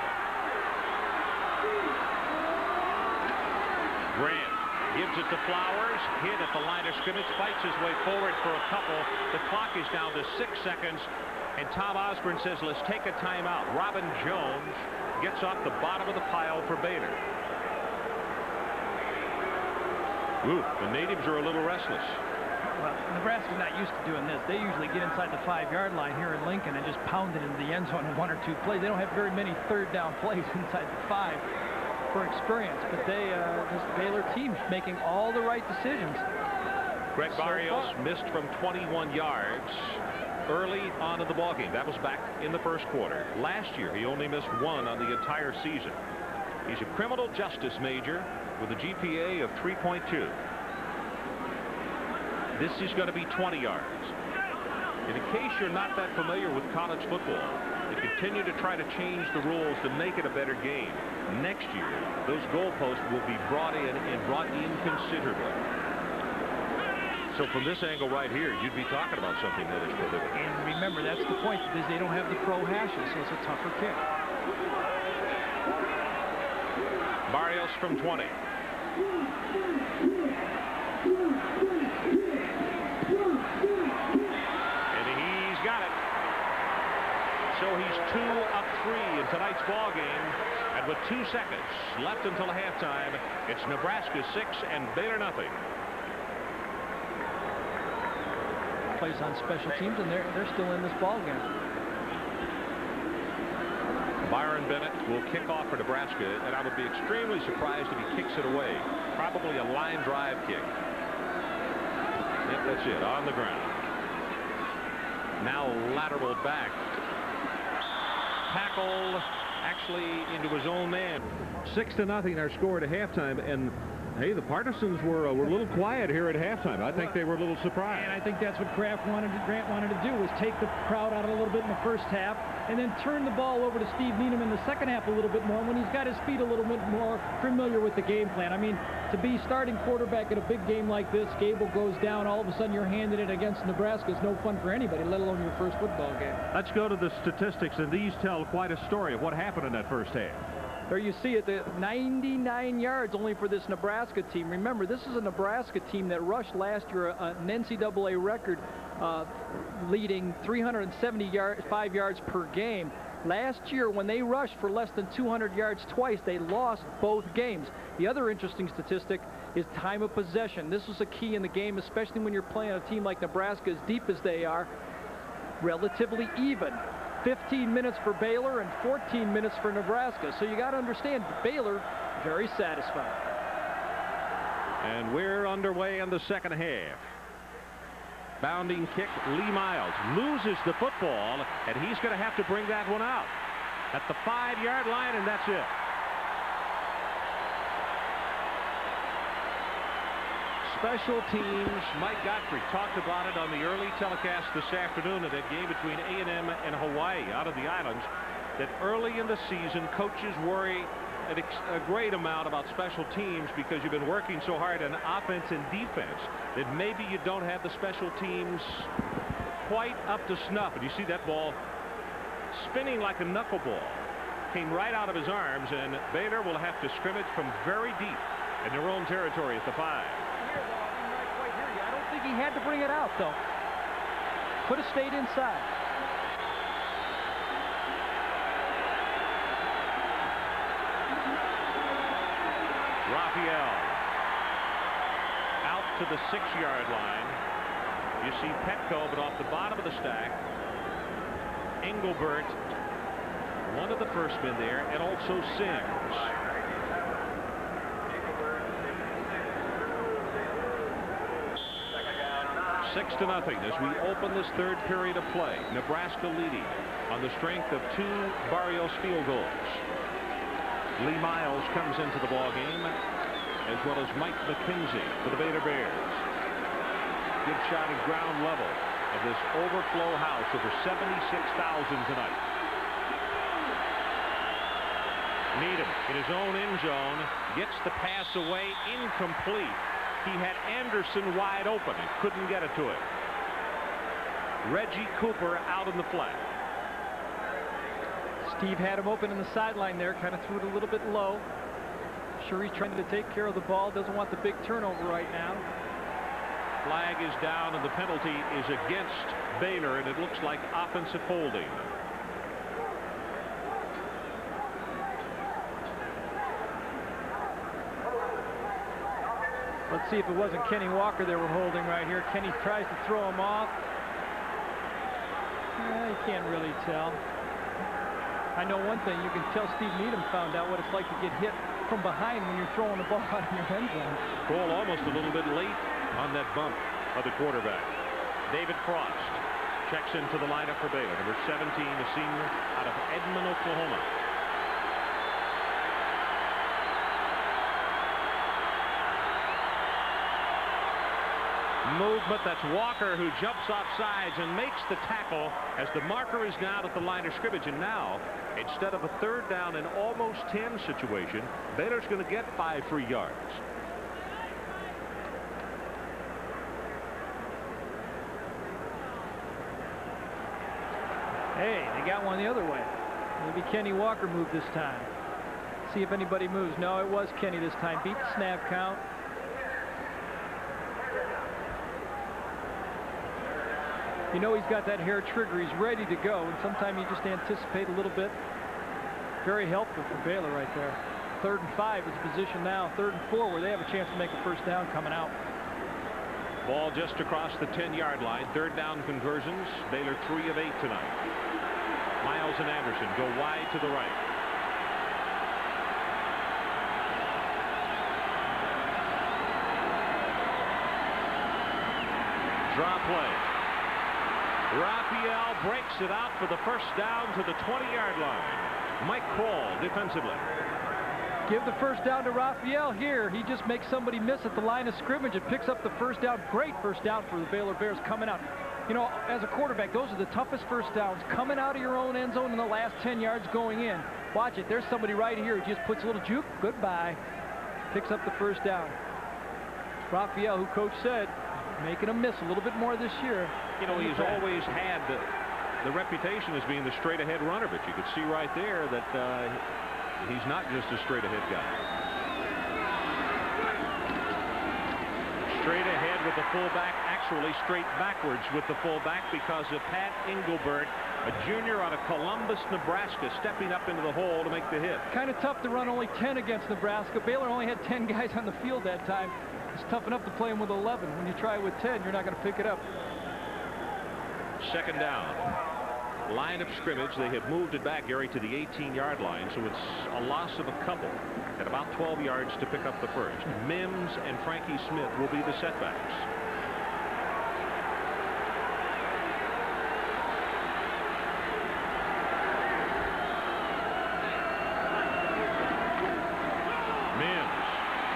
Grant gives it to Flowers. Hit at the line of scrimmage. Fights his way forward for a couple. The clock is down to 6 seconds. And Tom Osborne says, let's take a timeout. Robin Jones gets off the bottom of the pile for Baylor. Ooh, the natives are a little restless. Well, Nebraska's not used to doing this. They usually get inside the 5-yard line here in Lincoln and just pound it into the end zone in 1 or 2 plays. They don't have very many third-down plays inside the 5 for experience, but this Baylor team's making all the right decisions. Greg Barrios missed from 21 yards early on in the ballgame. That was back in the first quarter. Last year, he only missed 1 on the entire season. He's a criminal justice major with a GPA of 3.2. This is going to be 20 yards. And in case you're not that familiar with college football, they continue to try to change the rules to make it a better game. Next year, those goalposts will be brought in considerably. So from this angle right here, you'd be talking about something that is prohibited. And remember, that's the point, is they don't have the pro hashes, so it's a tougher kick. Barrios from 20. And he's got it. So he's 2 of 3 in tonight's ball game. And with 2 seconds left until halftime, it's Nebraska 6 and Baylor nothing. Plays on special teams, and they're still in this ball game. Byron Bennett will kick off for Nebraska, and I would be extremely surprised if he kicks it away. Probably a line drive kick. Yep, that's it, on the ground. Now lateral back. Tackle actually into his own man. 6-0 our score at halftime, and hey, the partisans were a little quiet here at halftime. I think they were a little surprised. And I think that's what Grant wanted to do, was take the crowd out a little bit in the first half and then turn the ball over to Steve Needham in the second half a little bit more when he's got his feet a little bit more familiar with the game plan. I mean, to be starting quarterback at a big game like this, Gable goes down, all of a sudden you're handing it against Nebraska. Is no fun for anybody, let alone your first football game. Let's go to the statistics, and these tell quite a story of what happened in that first half. There you see it, the 99 yards only for this Nebraska team. Remember, this is a Nebraska team that rushed last year an NCAA record leading 375 yards per game. Last year, when they rushed for less than 200 yards twice, they lost both games. The other interesting statistic is time of possession. This was a key in the game, especially when you're playing a team like Nebraska, as deep as they are, relatively even. 15 minutes for Baylor and 14 minutes for Nebraska. So you got to understand, Baylor very satisfied. And we're underway in the second half. Bounding kick, Lee Miles loses the football, and he's going to have to bring that one out at the 5-yard line, and that's it. Special teams. Mike Gottfried talked about it on the early telecast this afternoon of that game between A&M and Hawaii out of the islands, that early in the season coaches worry a great amount about special teams because you've been working so hard on offense and defense that maybe you don't have the special teams quite up to snuff. And you see that ball spinning like a knuckleball. Came right out of his arms, and Baylor will have to scrimmage from very deep in their own territory at the 5. I don't think he had to bring it out, though. Could have stayed inside. Raphael out to the 6-yard line. You see Petco, but off the bottom of the stack. Engelbert, one of the first men there, and also Sims. 6-0 as we open this third period of play. Nebraska leading on the strength of 2 Barrios field goals. Lee Miles comes into the ball game, as well as Mike McKenzie for the Baylor Bears. Good shot at ground level of this overflow house, over 76,000 tonight. Needham in his own end zone gets the pass away, incomplete. He had Anderson wide open and couldn't get it to him. Reggie Cooper out in the flat. Steve had him open in the sideline there, kind of threw it a little bit low. Sure, he's trying to take care of the ball, doesn't want the big turnover right now. Flag is down and the penalty is against Baylor, and it looks like offensive holding. Let's see if it wasn't Kenny Walker they were holding right here. Kenny tries to throw him off. You can't really tell. I know one thing, you can tell Steve Needham found out what it's like to get hit from behind when you're throwing the ball out of your end zone. Cole almost a little bit late on that bump of the quarterback. David Frost checks into the lineup for Baylor. Number 17, a senior out of Edmond, Oklahoma. Movement, that's Walker who jumps off sides and makes the tackle as the marker is down at the line of scrimmage. And now, instead of a third down and almost 10 situation, Baylor's going to get 5 free yards. Hey, they got one the other way. Maybe Kenny Walker moved this time. See if anybody moves. No, it was Kenny this time. Beat the snap count. You know he's got that hair trigger. He's ready to go, and sometimes you just anticipate a little bit. Very helpful for Baylor right there. 3rd and 5 is the position now. 3rd and 4 where they have a chance to make a first down coming out. Ball just across the 10-yard line. 3rd down conversions. Baylor 3 of 8 tonight. Miles and Anderson go wide to the right. Draw play. Raphael breaks it out for the first down to the 20-yard line. Mike Kroll defensively. Give the first down to Raphael here. He just makes somebody miss at the line of scrimmage and picks up the first down. Great first down for the Baylor Bears coming out. You know, as a quarterback, those are the toughest first downs. Coming out of your own end zone in the last 10 yards going in. Watch it. There's somebody right here who just puts a little juke. Goodbye. Picks up the first down. Raphael, who coach said, making a miss a little bit more this year. You know, he's always had the reputation as being the straight-ahead runner, but you could see right there that he's not just a straight-ahead guy. Straight ahead with the fullback, actually straight backwards with the fullback because of Pat Engelbert, a junior out of Columbus, Nebraska, stepping up into the hole to make the hit. Kind of tough to run only 10 against Nebraska. Baylor only had 10 guys on the field that time. It's tough enough to play him with 11. When you try with 10, you're not going to pick it up. 2nd down. Line of scrimmage. They have moved it back, Gary, to the 18-yard line, so it's a loss of a couple at about 12 yards to pick up the first. Mims and Frankie Smith will be the setbacks. Mims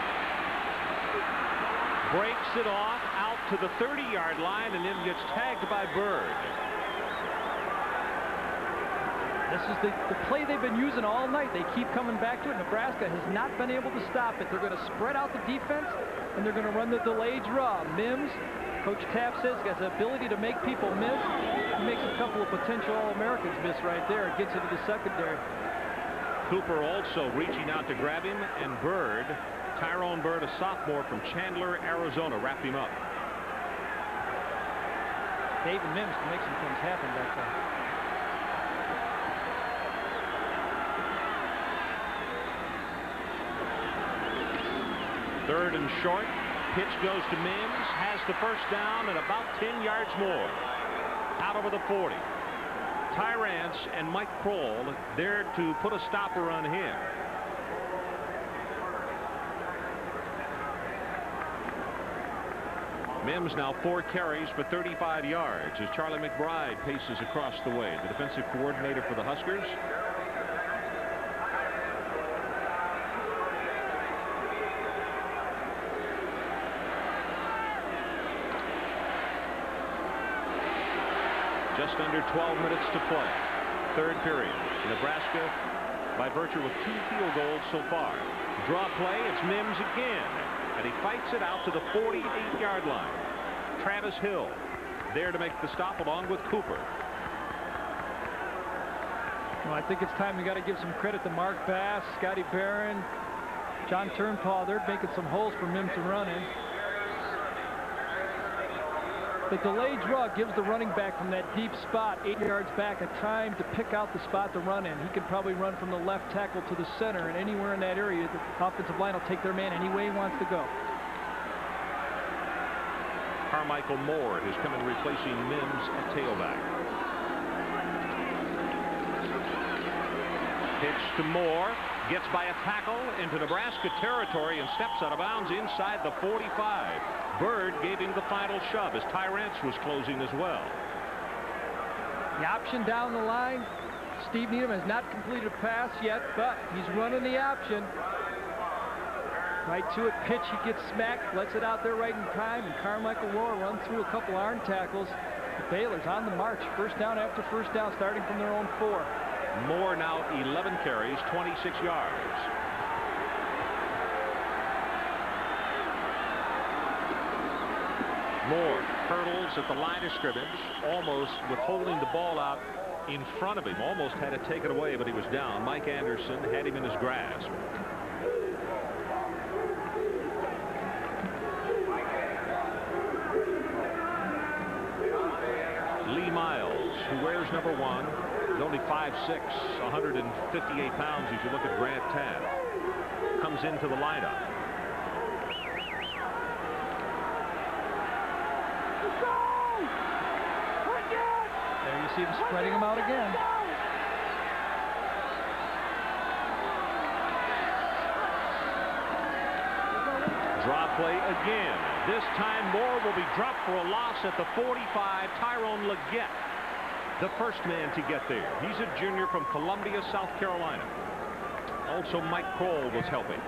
breaks it off out to the 30-yard line and then gets tagged by Bird. This is the play they've been using all night. They keep coming back to it. Nebraska has not been able to stop it. They're going to spread out the defense, and they're going to run the delayed draw. Mims, Coach Tapp says, has the ability to make people miss. He makes a couple of potential All-Americans miss right there. It gets into the secondary. Cooper also reaching out to grab him, and Bird, Tyrone Bird, a sophomore from Chandler, Arizona, wrapped him up. David Mims can make some things happen back there. 3rd and short. Pitch goes to Mims. Has the first down and about 10 yards more. Out over the 40. Tyrants and Mike Kroll there to put a stopper on him. Mims now 4 carries for 35 yards as Charlie McBride paces across the way, the defensive coordinator for the Huskers. Just under 12 minutes to play. 3rd period. Nebraska by virtue of 2 field goals so far. Draw play, it's Mims again, and he fights it out to the 48-yard line. Travis Hill there to make the stop along with Cooper. Well, I think it's time we got to give some credit to Mark Bass, Scotty Barron, John Turnpaul. They're making some holes for Mims to run in. The delayed draw gives the running back from that deep spot 8 yards back a time to pick out the spot to run in. He can probably run from the left tackle to the center, and anywhere in that area the offensive line will take their man any way he wants to go. Carmichael Moore has come in replacing Mims at tailback. Pitch to Moore, gets by a tackle into Nebraska territory and steps out of bounds inside the 45. Bird gave him the final shove as Tyrants was closing as well. The option down the line. Steve Needham has not completed a pass yet, but he's running the option. Right to it, pitch, he gets smacked, lets it out there right in time, and Carmichael Moore runs through a couple arm tackles. The Baylor's on the march, first down after first down, starting from their own 4. Moore now 11 carries, 26 yards. Moore hurdles at the line of scrimmage, almost withholding the ball out in front of him. Almost had it taken away, but he was down. Mike Anderson had him in his grasp. Lee Miles, who wears number 1, is only 5'6", 158 pounds as you look at Grant Tabb. Comes into the lineup. There you see him spreading them out again. Draw play again. This time Moore will be dropped for a loss at the 45. Tyrone Leggett, the first man to get there. He's a junior from Columbia, South Carolina. Also Mike Kroll was helping.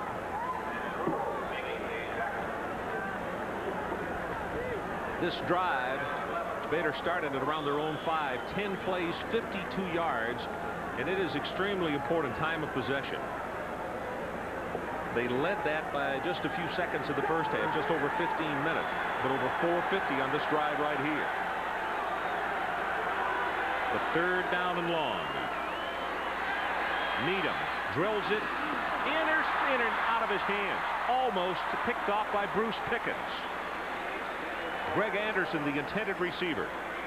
This drive, Baylor started at around their own 5, 10 plays, 52 yards, and it is extremely important time of possession. They led that by just a few seconds in the first half, just over 15 minutes, but over 4:50 on this drive right here. The third down and long. Needham drills it in and out of his hands, almost picked off by Bruce Pickens. Greg Anderson, the intended receiver.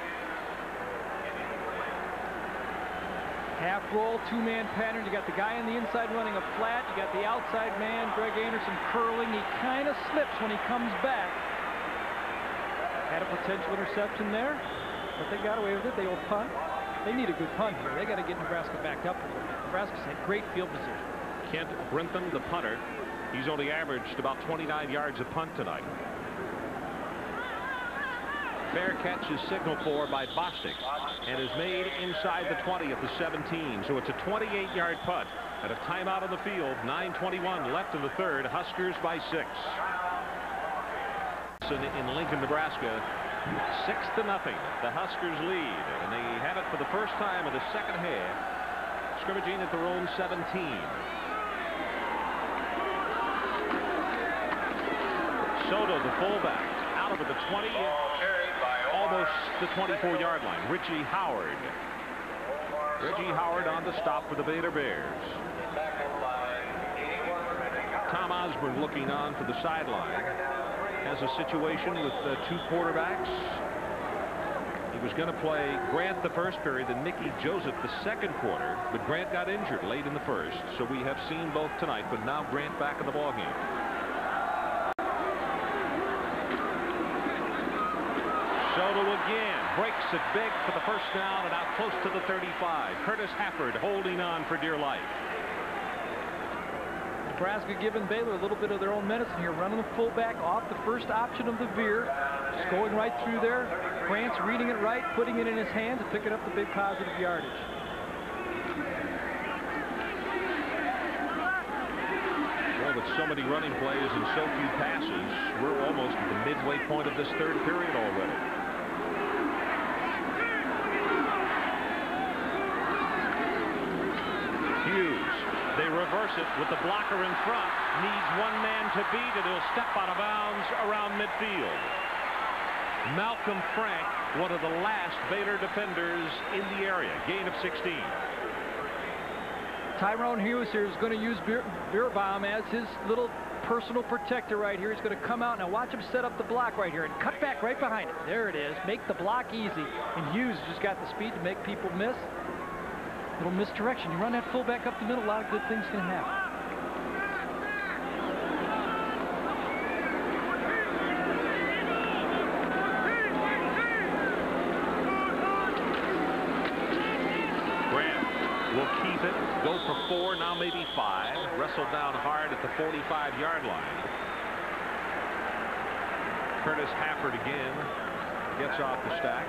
Half roll, 2-man pattern. You got the guy on the inside running a flat. You got the outside man, Greg Anderson, curling. He kind of slips when he comes back. Had a potential interception there, but they got away with it. They will punt. They need a good punt here. They got to get Nebraska backed up a little bit. Nebraska's had great field position. Kent Brentham, the punter, he's only averaged about 29 yards a punt tonight. Fair catch is signaled for by Bostic and is made inside the 20 at the 17. So it's a 28-yard putt at a timeout on the field. 9:21 left in the third. Huskers by 6. In Lincoln, Nebraska, 6-0. The Huskers lead, and they have it for the first time in the second half, scrimmaging at their own 17. Soto, the fullback, out over the 20. Almost the 24-yard line. Richie Howard. Reggie Howard on the stop for the Baylor Bears. Tom Osborne looking on for the sideline. Has a situation with 2 quarterbacks. He was going to play Grant the first period and Nicky Joseph the second quarter, but Grant got injured late in the first. So we have seen both tonight, but now Grant back in the ballgame. Soto again breaks it big for the first down and out close to the 35. Curtis Hafford holding on for dear life. Nebraska giving Baylor a little bit of their own medicine here, running the fullback off the first option of the veer, just going right through there. Grant's reading it right, putting it in his hands and picking up the big positive yardage. Well, with so many running plays and so few passes, we're almost at the midway point of this third period already. Hughes reverse it with the blocker in front. Needs one man to beat it. He'll step out of bounds around midfield. Malcolm Frank, one of the last Baylor defenders in the area. Gain of 16. Tyrone Hughes here is going to use Beerbaum as his little personal protector right here. He's going to come out. Now watch him set up the block right here and cut back right behind it. There it is. Make the block easy. And Hughes just got the speed to make people miss. Little misdirection. You run that fullback up the middle, a lot of good things can happen. Will keep it, go for 4, now maybe 5. Wrestled down hard at the 45-yard line. Curtis Hafford again gets off the stack.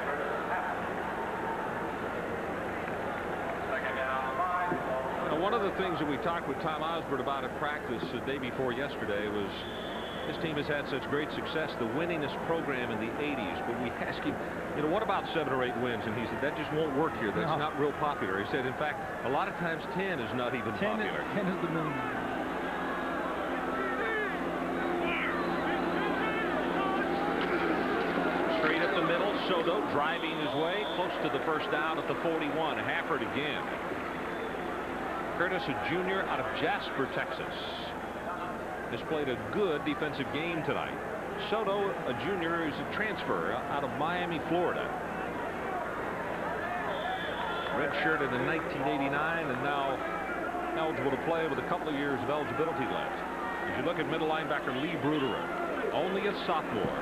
Now, one of the things that we talked with Tom Osborne about at practice the day before yesterday was this team has had such great success, the winningest program in the 80s. But we asked him, you know, what about 7 or 8 wins? And he said, that just won't work here. That's not real popular. He said, in fact, a lot of times 10 is not even popular. 10 is the minimum. Straight up the middle, Soto driving his way close to the first down at the 41. Hafford again. Curtis, a junior out of Jasper, Texas, has played a good defensive game tonight. Soto, a junior, is a transfer out of Miami, Florida. Redshirted in 1989 and now eligible to play with a couple of years of eligibility left. As you look at middle linebacker Lee Bruderer, only a sophomore.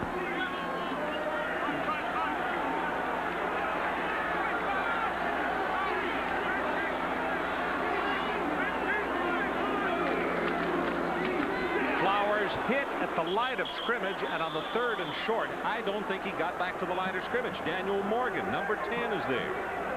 Hit at the line of scrimmage, and on the 3rd and short, I don't think he got back to the line of scrimmage. Daniel Morgan, number 10, is there.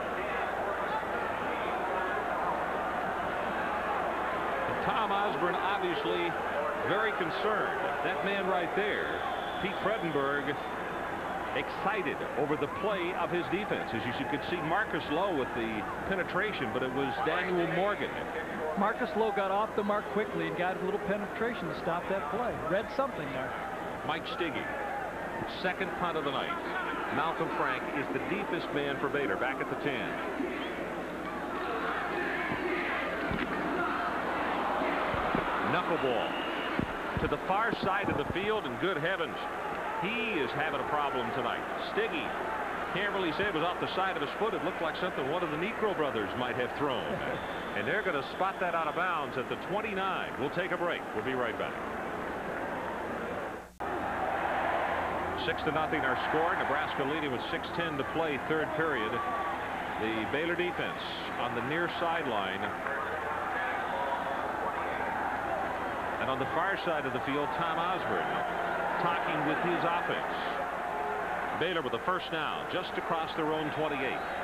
And Tom Osborne obviously very concerned. That man right there, Pete Fredenberg, excited over the play of his defense. As you could see, Marcus Lowe with the penetration, but it was Daniel Morgan. Marcus Lowe got off the mark quickly and got a little penetration to stop that play. Read something there. Mike Stiggy, second punt of the night. Malcolm Frank is the deepest man for Baylor, back at the 10. Knuckleball to the far side of the field, and good heavens, he is having a problem tonight. Stiggy can't really say it was off the side of his foot. It looked like something one of the Negro brothers might have thrown. And they're going to spot that out of bounds at the 29. We'll take a break. We'll be right back. 6-0 our score. Nebraska leading with 6:10 to play, 3rd period. The Baylor defense on the near sideline. And on the far side of the field, Tom Osborne talking with his offense. Baylor with the first down just across their own 28.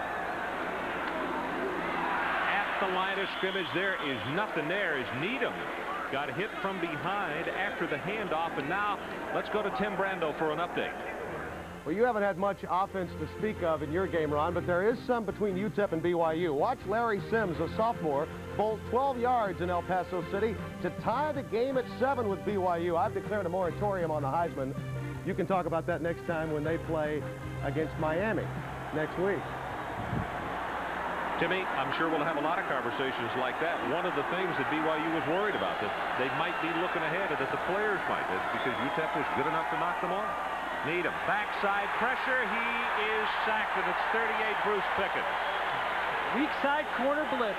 At the line of scrimmage, there is nothing there as Needham got hit from behind after the handoff. And now let's go to Tim Brando for an update. Well, you haven't had much offense to speak of in your game, Ron, but there is some between UTEP and BYU. Watch Larry Sims, a sophomore, bolt 12 yards in El Paso City to tie the game at 7 with BYU. I've declared a moratorium on the Heisman. You can talk about that next time when they play against Miami next week. Timmy, I'm sure we'll have a lot of conversations like that. One of the things that BYU was worried about, that they might be looking ahead and that the players might, that's because UTEP was good enough to knock them off. Needham, backside pressure. He is sacked, and it's 38 Bruce Pickett. Weak side corner blitz.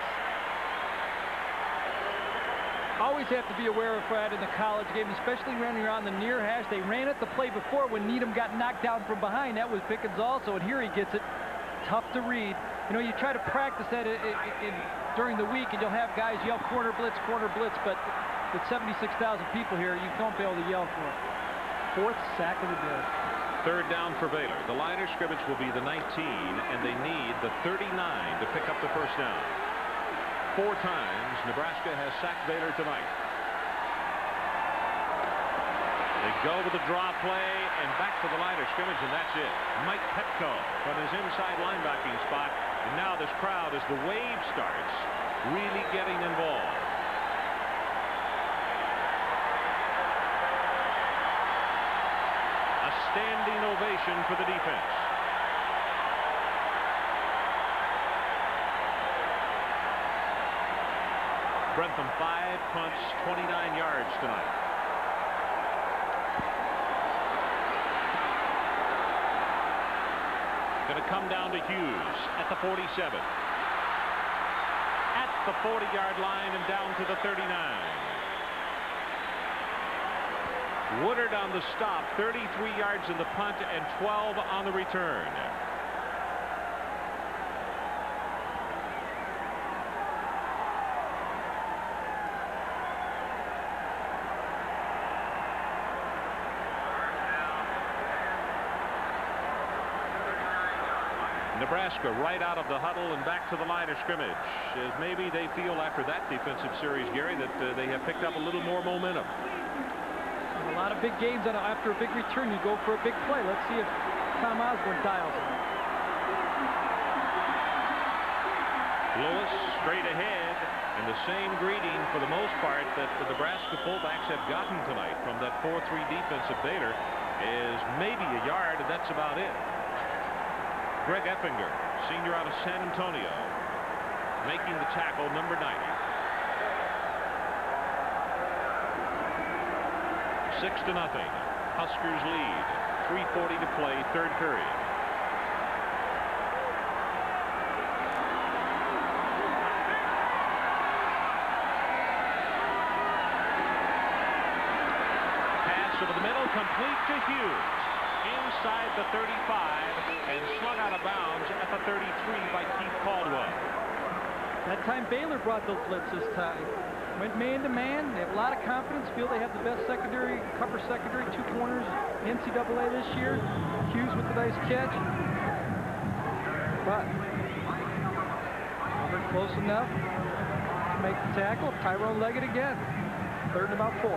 Always have to be aware of that in the college game, especially when you're on the near hash. They ran it the play before when Needham got knocked down from behind. That was Pickens also, and here he gets it. Tough to read. You know, you try to practice that during the week, and you'll have guys yell corner blitz, but with 76,000 people here, you don't be able to yell for it. 4th sack of the day. 3rd down for Baylor. The line of scrimmage will be the 19, and they need the 39 to pick up the first down. 4 times Nebraska has sacked Baylor tonight. They go with the draw play and back to the line of scrimmage, and that's it. Mike Petco from his inside linebacking spot. And now this crowd, as the wave starts, really getting involved. standing ovation for the defense. Brentham 5 punts, 29 yards tonight. Going to come down to Hughes at the 47. At the 40-yard line and down to the 39. Woodard on the stop, 33 yards in the punt and 12 on the return. Nebraska right out of the huddle and back to the line of scrimmage, as maybe they feel after that defensive series, Gary, that they have picked up a little more momentum. A lot of big games after a big return. You go for a big play. Let's see if Tom Osborne dials it. Lewis straight ahead, and the same greeting for the most part that the Nebraska fullbacks have gotten tonight from that 4-3 defense of Baylor is maybe a yard, and that's about it. Greg Effinger, senior out of San Antonio, making the tackle, number 90. 6-0. Huskers lead. 3:40 to play, third period. Pass over the middle, complete to Hughes. Inside the 35 and slung out of bounds at the 33 by Keith Caldwell. That time Baylor brought those blitz this time. Went man to man. They have a lot of confidence. Feel they have the best secondary, cover secondary, 2 corners in NCAA this year. Hughes with the nice catch. But Auburn close enough to make the tackle. Tyrone Leggett again. 3rd and about 4.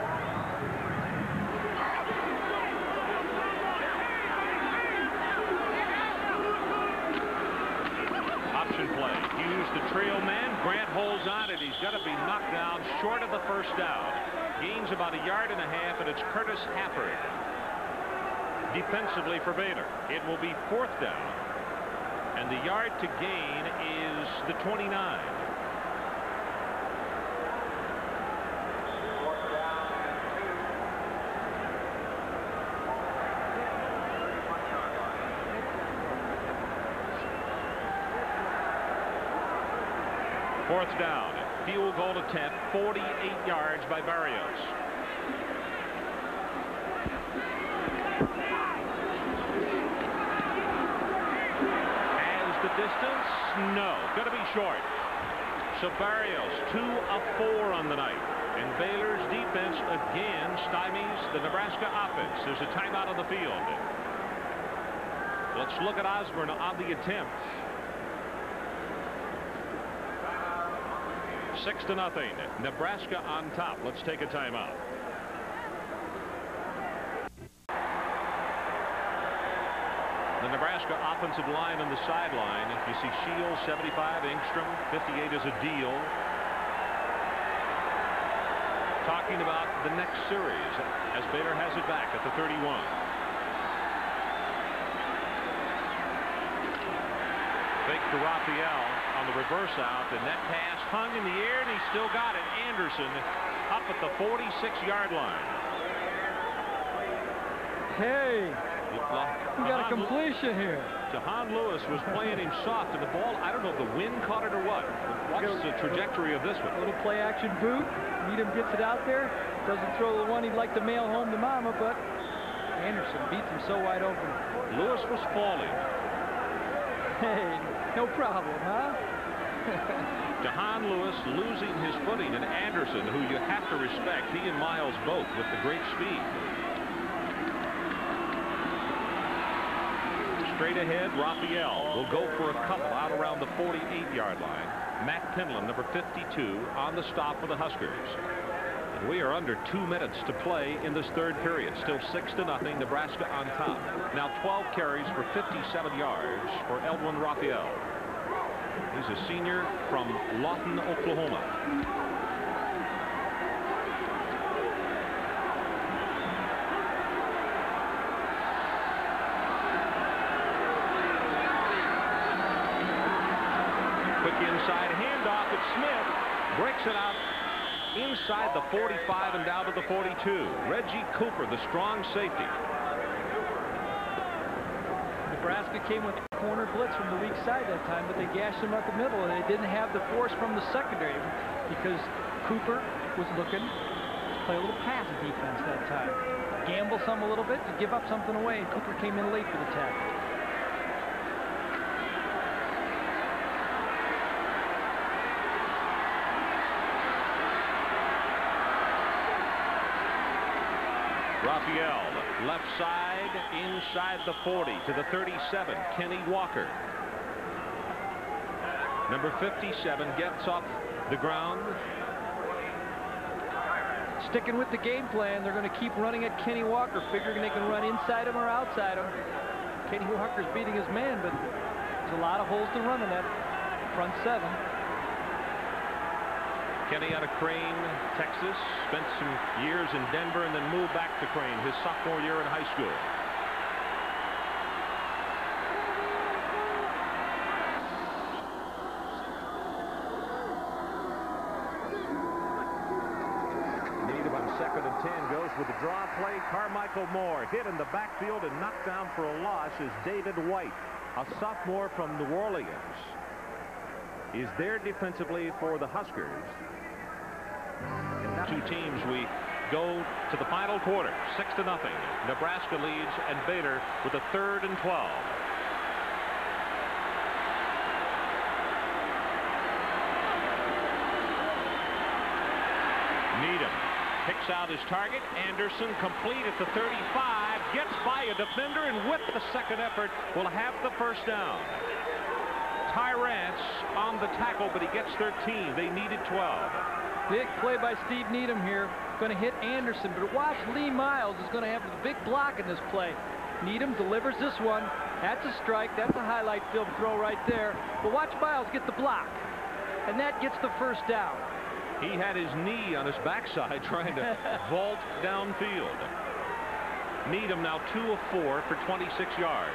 Play. Hughes the trail man. Grant holds on it. He's got to be knocked down short of the first down. Gains about 1.5 yards, and it's Curtis Hafford defensively for Baylor. It will be 4th down, and the yard to gain is the 29. Fourth down, field goal attempt, 48 yards by Barrios. Has the distance? No, going to be short. So Barrios, 2 of 4 on the night. And Baylor's defense again stymies the Nebraska offense. There's a timeout on the field. Let's look at Osborne on the attempt. 6-0. Nebraska on top. Let's take a timeout. The Nebraska offensive line on the sideline. You see Shields 75, Engstrom 58 is a deal. Talking about the next series as Baylor has it back at the 31. Fake to Raphael on the reverse out, and that pass hung in the air, and he still got it. Anderson up at the 46-yard line. Hey, we got a completion here. Jahan Lewis was playing him soft, and the ball, I don't know if the wind caught it or what. Watch the trajectory of this one. A little play action boot. Needham gets it out there. Doesn't throw the one he'd like to mail home to Mama, but Anderson beats him so wide open. Lewis was falling. Hey, no problem, huh? Jahan Lewis losing his footing, and Anderson, who you have to respect, he and Miles both with the great speed. Straight ahead, Raphael will go for a couple out around the 48-yard line. Matt Penland, number 52, on the stop for the Huskers. And we are under 2 minutes to play in this third period. Still 6-0, Nebraska on top. Now 12 carries for 57 yards for Eldwin Raphael. He's a senior from Lawton, Oklahoma. breaks it out inside the 45 and down to the 42. Reggie Cooper, the strong safety. Nebraska came with a corner blitz from the weak side that time, but they gashed them up the middle, and they didn't have the force from the secondary because Cooper was looking to play a little pass defense that time. Gamble some a little bit to give up something away, and Cooper came in late for the tackle. Raphael, left side, inside the 40 to the 37. Kenny Walker. Number 57 gets off the ground. Sticking with the game plan, they're going to keep running at Kenny Walker, figuring they can run inside him or outside him. Kenny Walker's beating his man, but there's a lot of holes to run in that front seven. Kenny out of Crane, Texas, spent some years in Denver and then moved back to Crane his sophomore year in high school. Needham on 2nd and 10 goes with the draw play. Carmichael Moore hit in the backfield and knocked down for a loss is David White, a sophomore from New Orleans, is there defensively for the Huskers. Two teams, we go to the final quarter, 6-0. Nebraska leads, and Baylor with a 3rd and 12. Needham picks out his target. Anderson complete at the 35, gets by a defender, and with the second effort will have the first down. Tyrants on the tackle, but he gets 13. They needed 12. Big play by Steve Needham here. Going to hit Anderson, but watch, Lee Miles is going to have a big block in this play. Needham delivers this one. That's a strike. That's a highlight film throw right there. But watch Miles get the block, and that gets the first down. He had his knee on his backside trying to vault downfield. Needham now 2 of 4 for 26 yards.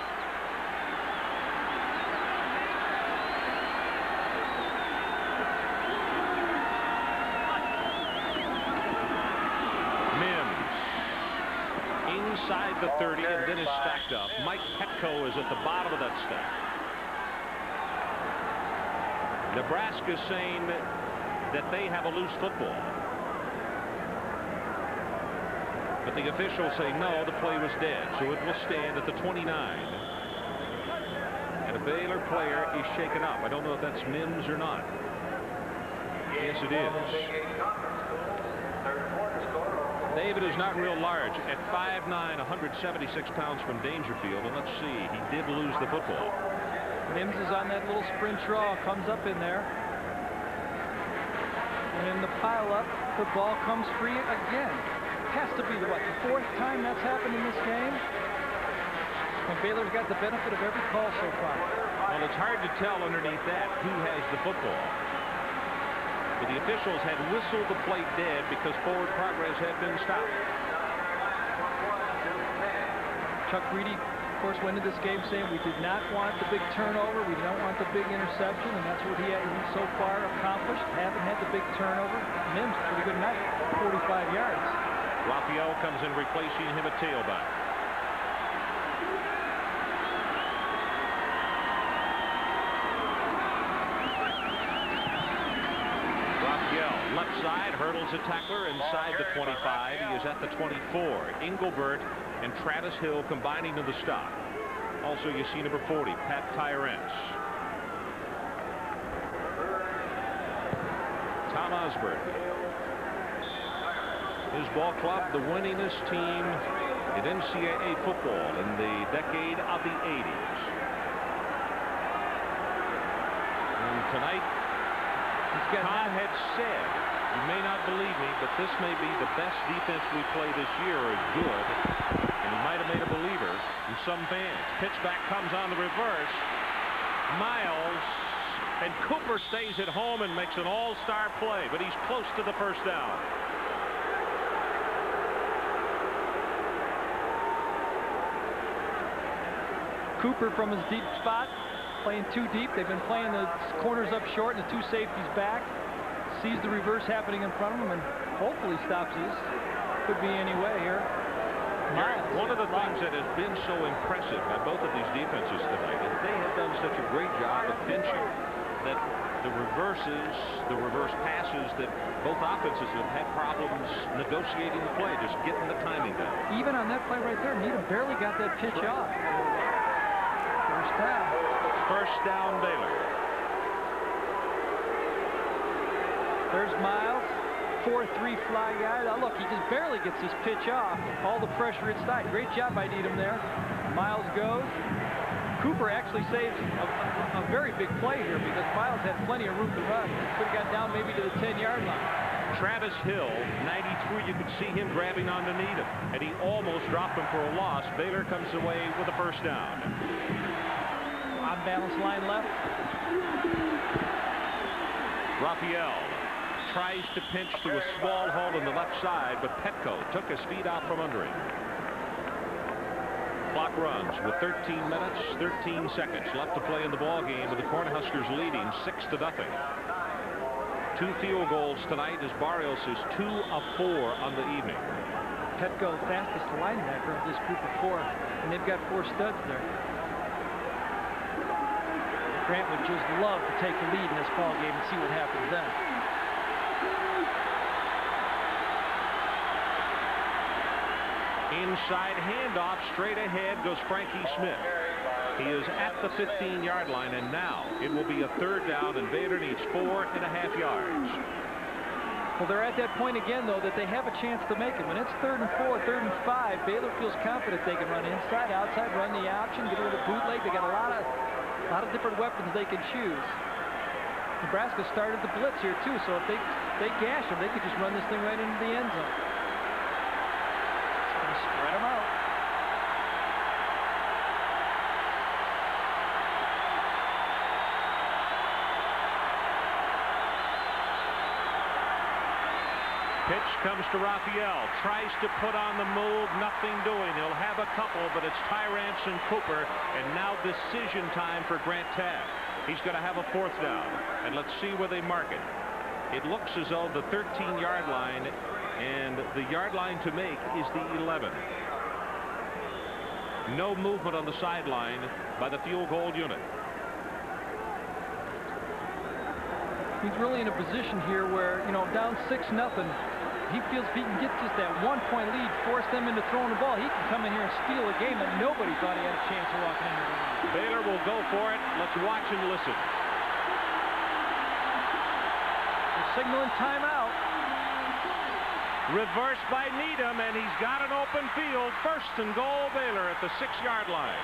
Inside the 30 and then is stacked up. Mike Petco is at the bottom of that stack. Nebraska saying that they have a loose football, but the officials say no, the play was dead, so it will stand at the 29. And a Baylor player is shaken up. I don't know if that's Mims or not. Yes, it is. David is not real large at 5'9", 176 pounds from Dangerfield. And let's see, he did lose the football. Mims is on that little sprint draw, comes up in there. And in the pile-up, the ball comes free again. Has to be the 4th time that's happened in this game. And Baylor's got the benefit of every call so far. Well, it's hard to tell underneath that who has the football. But the officials had whistled the play dead because forward progress had been stopped. Chuck Reedy, of course, went into this game saying we did not want the big turnover, we don't want the big interception, and that's what he had so far accomplished. Haven't had the big turnover. Mims, pretty good night, 45 yards. Raphael comes in replacing him at tailback. Left side, hurdles a tackler inside the 25. He is at the 24. Engelbert and Travis Hill combining to the stop. Also, you see number 40, Pat Tyrants. Tom Osborne. His ball club, the winningest team in NCAA football in the decade of the 80s. And tonight, Tom had said, you may not believe me, but this may be the best defense we play this year, or good. And he might have made a believer in some fans. Pitch back comes on the reverse. Miles and Cooper stays at home and makes an all-star play, but he's close to the first down. Cooper from his deep spot, playing too deep. They've been playing the corners up short and the two safeties back. sees the reverse happening in front of him and hopefully stops this. Could be any way here. One of the things that has been so impressive by both of these defenses tonight is they have done such a great job of pinching that the reverses, the reverse passes that both offenses have had problems negotiating the play, just getting the timing down. Even on that play right there, Needham barely got that pitch off. First down. First down, Baylor. There's Miles. 4-3 fly guy. Now look, he just barely gets his pitch off. All the pressure inside. Great job by Needham there. Miles goes. Cooper actually saves a very big play here because Miles had plenty of room to run. Could have got down maybe to the 10-yard line. Travis Hill, 93, you could see him grabbing onto Needham, and he almost dropped him for a loss. Baylor comes away with a first down. On-balance line left. Raphael tries to pinch through a small hole in the left side, but Petco took his feet out from under him. Clock runs with 13 minutes, 13 seconds left to play in the ball game, with the Cornhuskers leading 6-0. 2 field goals tonight as Barrios is 2 of 4 on the evening. Petco, fastest linebacker of this group of 4, and they've got 4 studs there. Grant would just love to take the lead in this ball game and see what happens then. Inside handoff, straight ahead goes Frankie Smith. He is at the 15-yard line, and now it will be a third down, and Baylor needs 4.5 yards. Well, they're at that point again, though, that they have a chance to make it. When it's 3rd and 4, 3rd and 5, Baylor feels confident they can run inside, outside, run the option, get a little bootleg. They got a lot of different weapons they can choose. Nebraska started the blitz here too, so if they gash them, they could just run this thing right into the end zone. Spread them out. Pitch comes to Raphael. Tries to put on the move. Nothing doing. He'll have a couple, but it's Tyrants and Cooper. And now decision time for Grant Tabb. He's going to have a 4th down. And let's see where they mark it. It looks as though the 13-yard line and the yard line to make is the 11. No movement on the sideline by the field goal unit. He's really in a position here where, you know, down 6-0. He feels if he can get just that 1-point lead, force them into throwing the ball, he can come in here and steal a game that nobody thought he had a chance of walking into. Baylor will go for it. Let's watch and listen. They're signaling timeout. Reversed by Needham, and he's got an open field. 1st and goal, Baylor at the 6-yard line.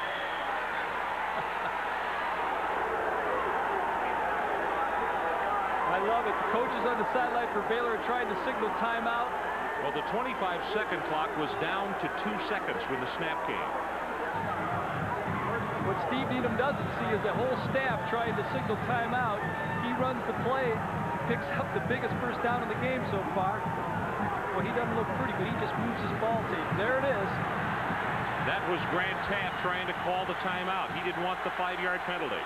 I love it. The coaches on the sideline for Baylor are trying to signal timeout. Well, the 25-second clock was down to 2 seconds when the snap came. What Steve Needham doesn't see is the whole staff trying to signal timeout. He runs the play, picks up the biggest first down in the game so far. Well, he doesn't look pretty, but he just moves his ball team. There it is. That was Grant Tabb trying to call the timeout. He didn't want the 5-yard penalty.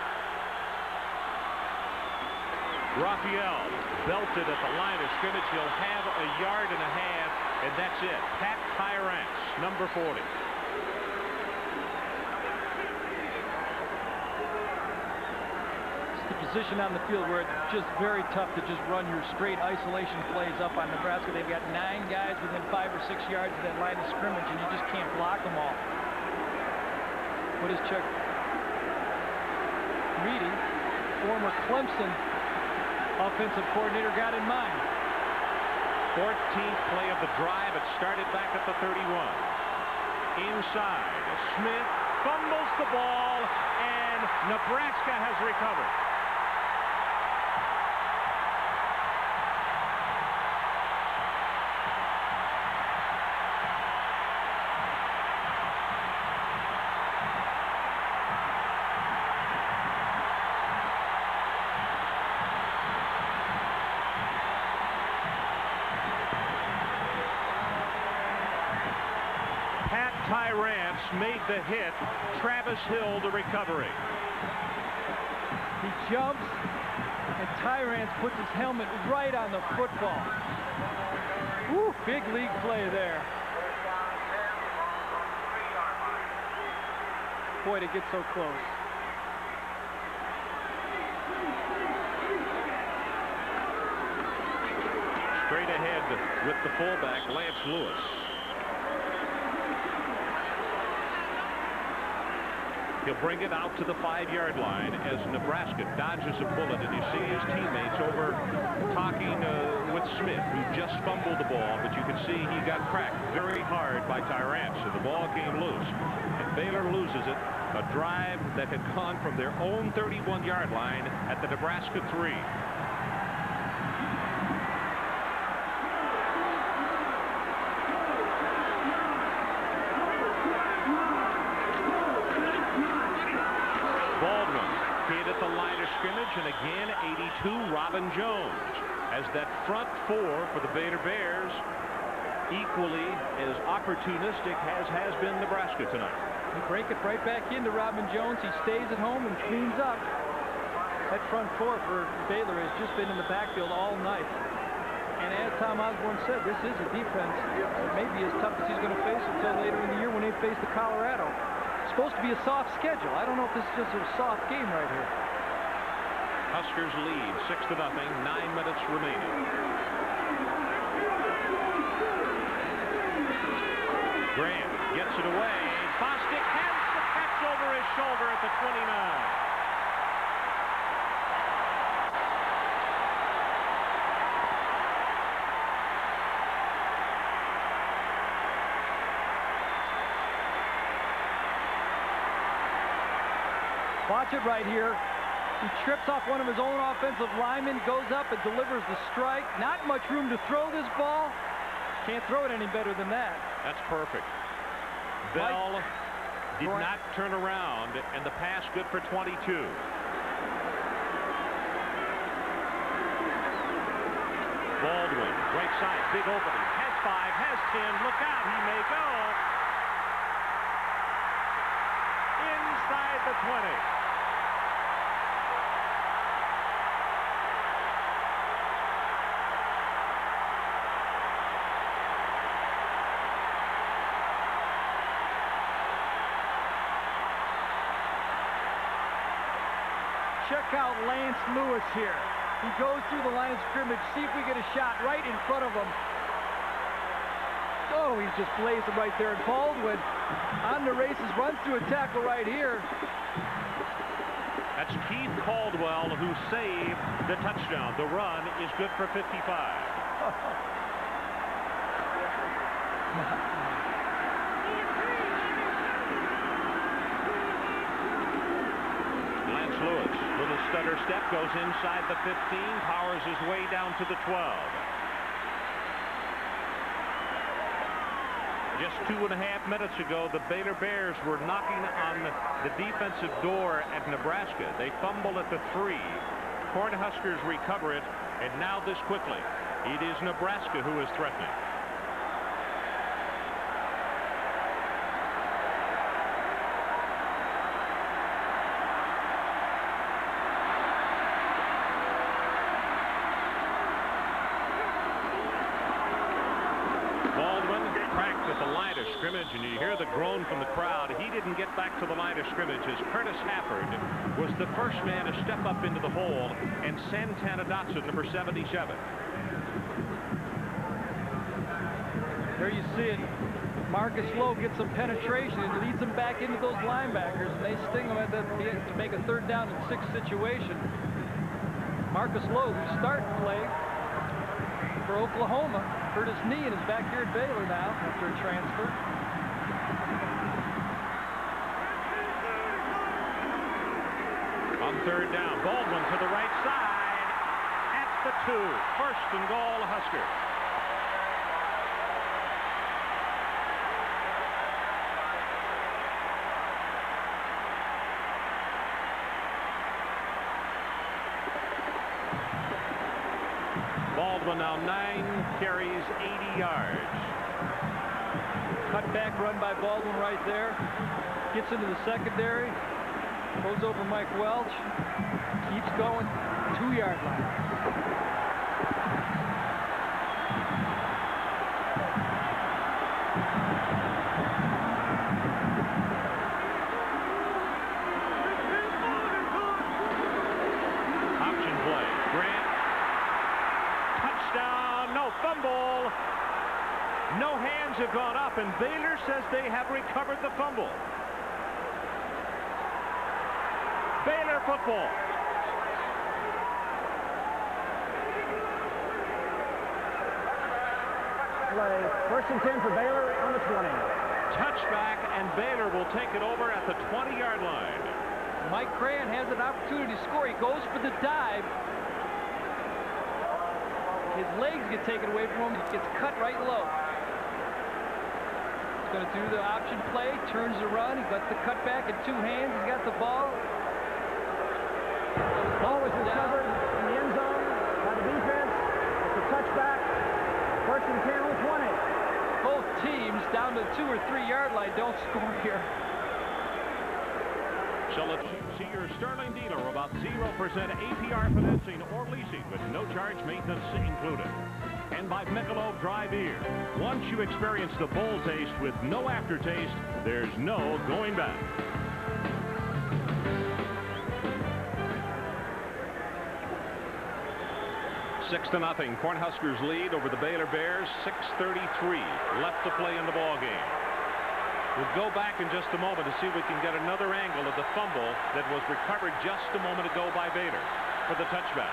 Raphael belted at the line of scrimmage. He'll have a 1.5 yards, and that's it. Pat Tyrants, number 40. It's the position on the field where it's just very tough to just run your straight isolation plays up on Nebraska. They've got 9 guys within 5 or 6 yards of that line of scrimmage, and you just can't block them all. What is Chuck Reedy, former Clemson offensive coordinator, got in mind? 14th play of the drive. It started back at the 31. Inside, Smith fumbles the ball, and Nebraska has recovered. Tyrants made the hit. Travis Hill the recovery. He jumps, and Tyrants puts his helmet right on the football. Woo, big league play there. Boy, to get so close. Straight ahead with the fullback, Lance Lewis. He'll bring it out to the 5-yard line as Nebraska dodges a bullet, and you see his teammates over talking with Smith, who just fumbled the ball, but you can see he got cracked very hard by Tyrants, and the ball came loose. And Baylor loses it, a drive that had gone from their own 31-yard line at the Nebraska 3. At the line of scrimmage, and again 82 Robin Jones as that front four for the Baylor Bears, equally as opportunistic as has been Nebraska tonight. You break it right back into Robin Jones. He stays at home and cleans up. That front four for Baylor has just been in the backfield all night. And as Tom Osborne said, this is a defense that may be as tough as he's going to face until later in the year when they face the Colorado. Supposed to be a soft schedule. I don't know if this is just a soft game right here. Huskers lead 6-0, 9 minutes remaining. Graham gets it away. Bostic has the catch over his shoulder at the 29. Watch it right here. He trips off one of his own offensive linemen, goes up and delivers the strike. Not much room to throw this ball. Can't throw it any better than that. That's perfect. Bell did not turn around, and the pass good for 22. Baldwin, right side, big opening. Has 5, has 10. Look out, he may go. Inside the 20. Check out Lance Lewis here. He goes through the line of scrimmage. See if we get a shot right in front of him. Oh, he's just blazing right there. And Baldwin on the races, runs through a tackle right here. That's Keith Caldwell who saved the touchdown. The run is good for 55. Lance Lewis, little stutter step, goes inside the 15, powers his way down to the 12. Just 2.5 minutes ago, the Baylor Bears were knocking on the defensive door at Nebraska. They fumble at the 3. Cornhuskers recover it, and now this quickly. It is Nebraska who is threatening. Scrimmage, and you hear the groan from the crowd. He didn't get back to the line of scrimmage as Curtis Hafford was the first man to step up into the hole, and Santana Dotson, number 77. There you see it. Marcus Lowe gets some penetration and leads them back into those linebackers, and they sting them at that to make a 3rd down and 6 situation. Marcus Lowe, who's starting to play for Oklahoma, hurt his knee and is back here at Baylor now after a transfer. On 3rd down, Baldwin to the right side at the 2. 1st and goal, Huskers. Baldwin now 9 carries, 80 yards. Cut back run by Baldwin right there. Gets into the secondary. Goes over Mike Welch. Keeps going. 2-yard line. Option play. Grant. Touchdown. No fumble. No hands have gone up, and Baylor says they have recovered the fumble. Baylor football. Play. 1st and 10 for Baylor on the 20. Touchback, and Baylor will take it over at the 20-yard line. Mike Cran has an opportunity to score. He goes for the dive. His legs get taken away from him. He gets cut right low. He's going to do the option play, turns the run. He got the cutback in 2 hands. He's got the ball. Ball was recovered in the end zone by the defense. It's a touchback. 1st and 10 on the 20. Both teams down to the 2 or 3-yard line don't score here. So let's see your Sterling dealer about 0% APR financing or leasing with no charge maintenance included. And by Michelob Dry Beer. Once you experience the bold taste with no aftertaste, there's no going back. Six to nothing. Cornhuskers lead over the Baylor Bears. 6:33 left to play in the ball game. We'll go back in just a moment to see if we can get another angle of the fumble that was recovered just a moment ago by Baylor for the touchback.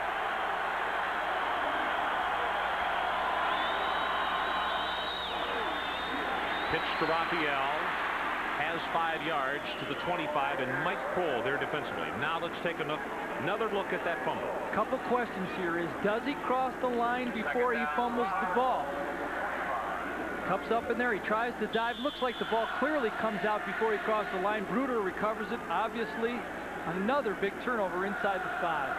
Pitch to Raphael. Has 5 yards to the 25, and Mike Kroll there defensively. Now let's take another look at that fumble. Couple questions here is, does he cross the line before he fumbles the ball? Cups up in there. He tries to dive. Looks like the ball clearly comes out before he crosses the line. Bruder recovers it. Obviously, another big turnover inside the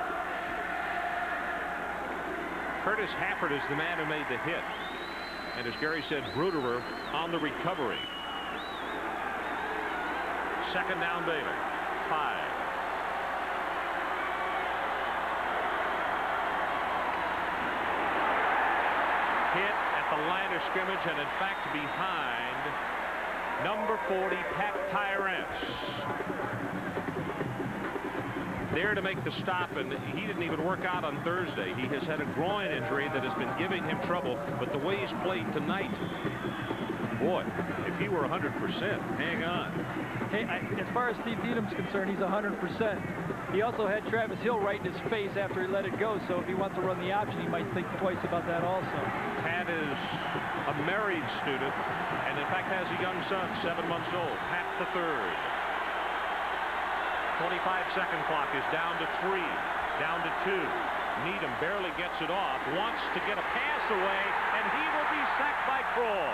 5. Curtis Hafford is the man who made the hit. And as Gary said, Bruderer on the recovery. 2nd down Baylor. 5. Hit at the line of scrimmage, and in fact behind number 40 Pat Tyrants. There to make the stop, and he didn't even work out on Thursday. He has had a groin injury that has been giving him trouble, but the way he's played tonight, boy, if he were 100%, hang on. Hey, as far as Steve Needham's concerned, he's 100%. He also had Travis Hill right in his face after he let it go, so if he wants to run the option, he might think twice about that also. Pat is a married student, and in fact has a young son, 7 months old, Pat the third. 25-second clock is down to 3, down to 2. Needham barely gets it off, wants to get a pass away, and he will be sacked by Kroll.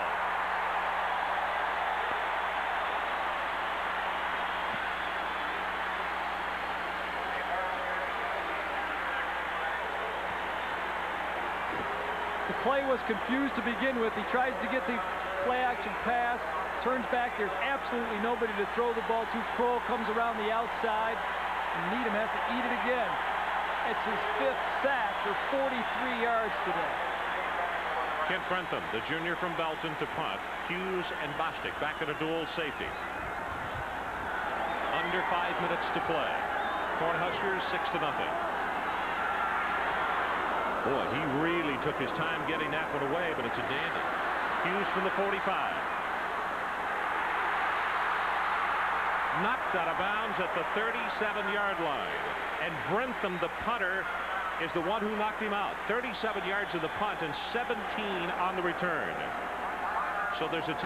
The play was confused to begin with. He tries to get the play action pass, turns back. There's absolutely nobody to throw the ball to. Kroll comes around the outside, and Needham has to eat it again. It's his 5th sack for 43 yards today. Kent Brentham, the junior from Belton, to punt. Hughes and Bostic back at a dual safety. Under 5 minutes to play. Cornhuskers 6-0. Boy, he really took his time getting that one away, but it's a dandy. Hughes from the 45. Knocked out of bounds at the 37-yard line. And Brentham, the punter, is the one who knocked him out. 37 yards of the punt and 17 on the return. So there's a...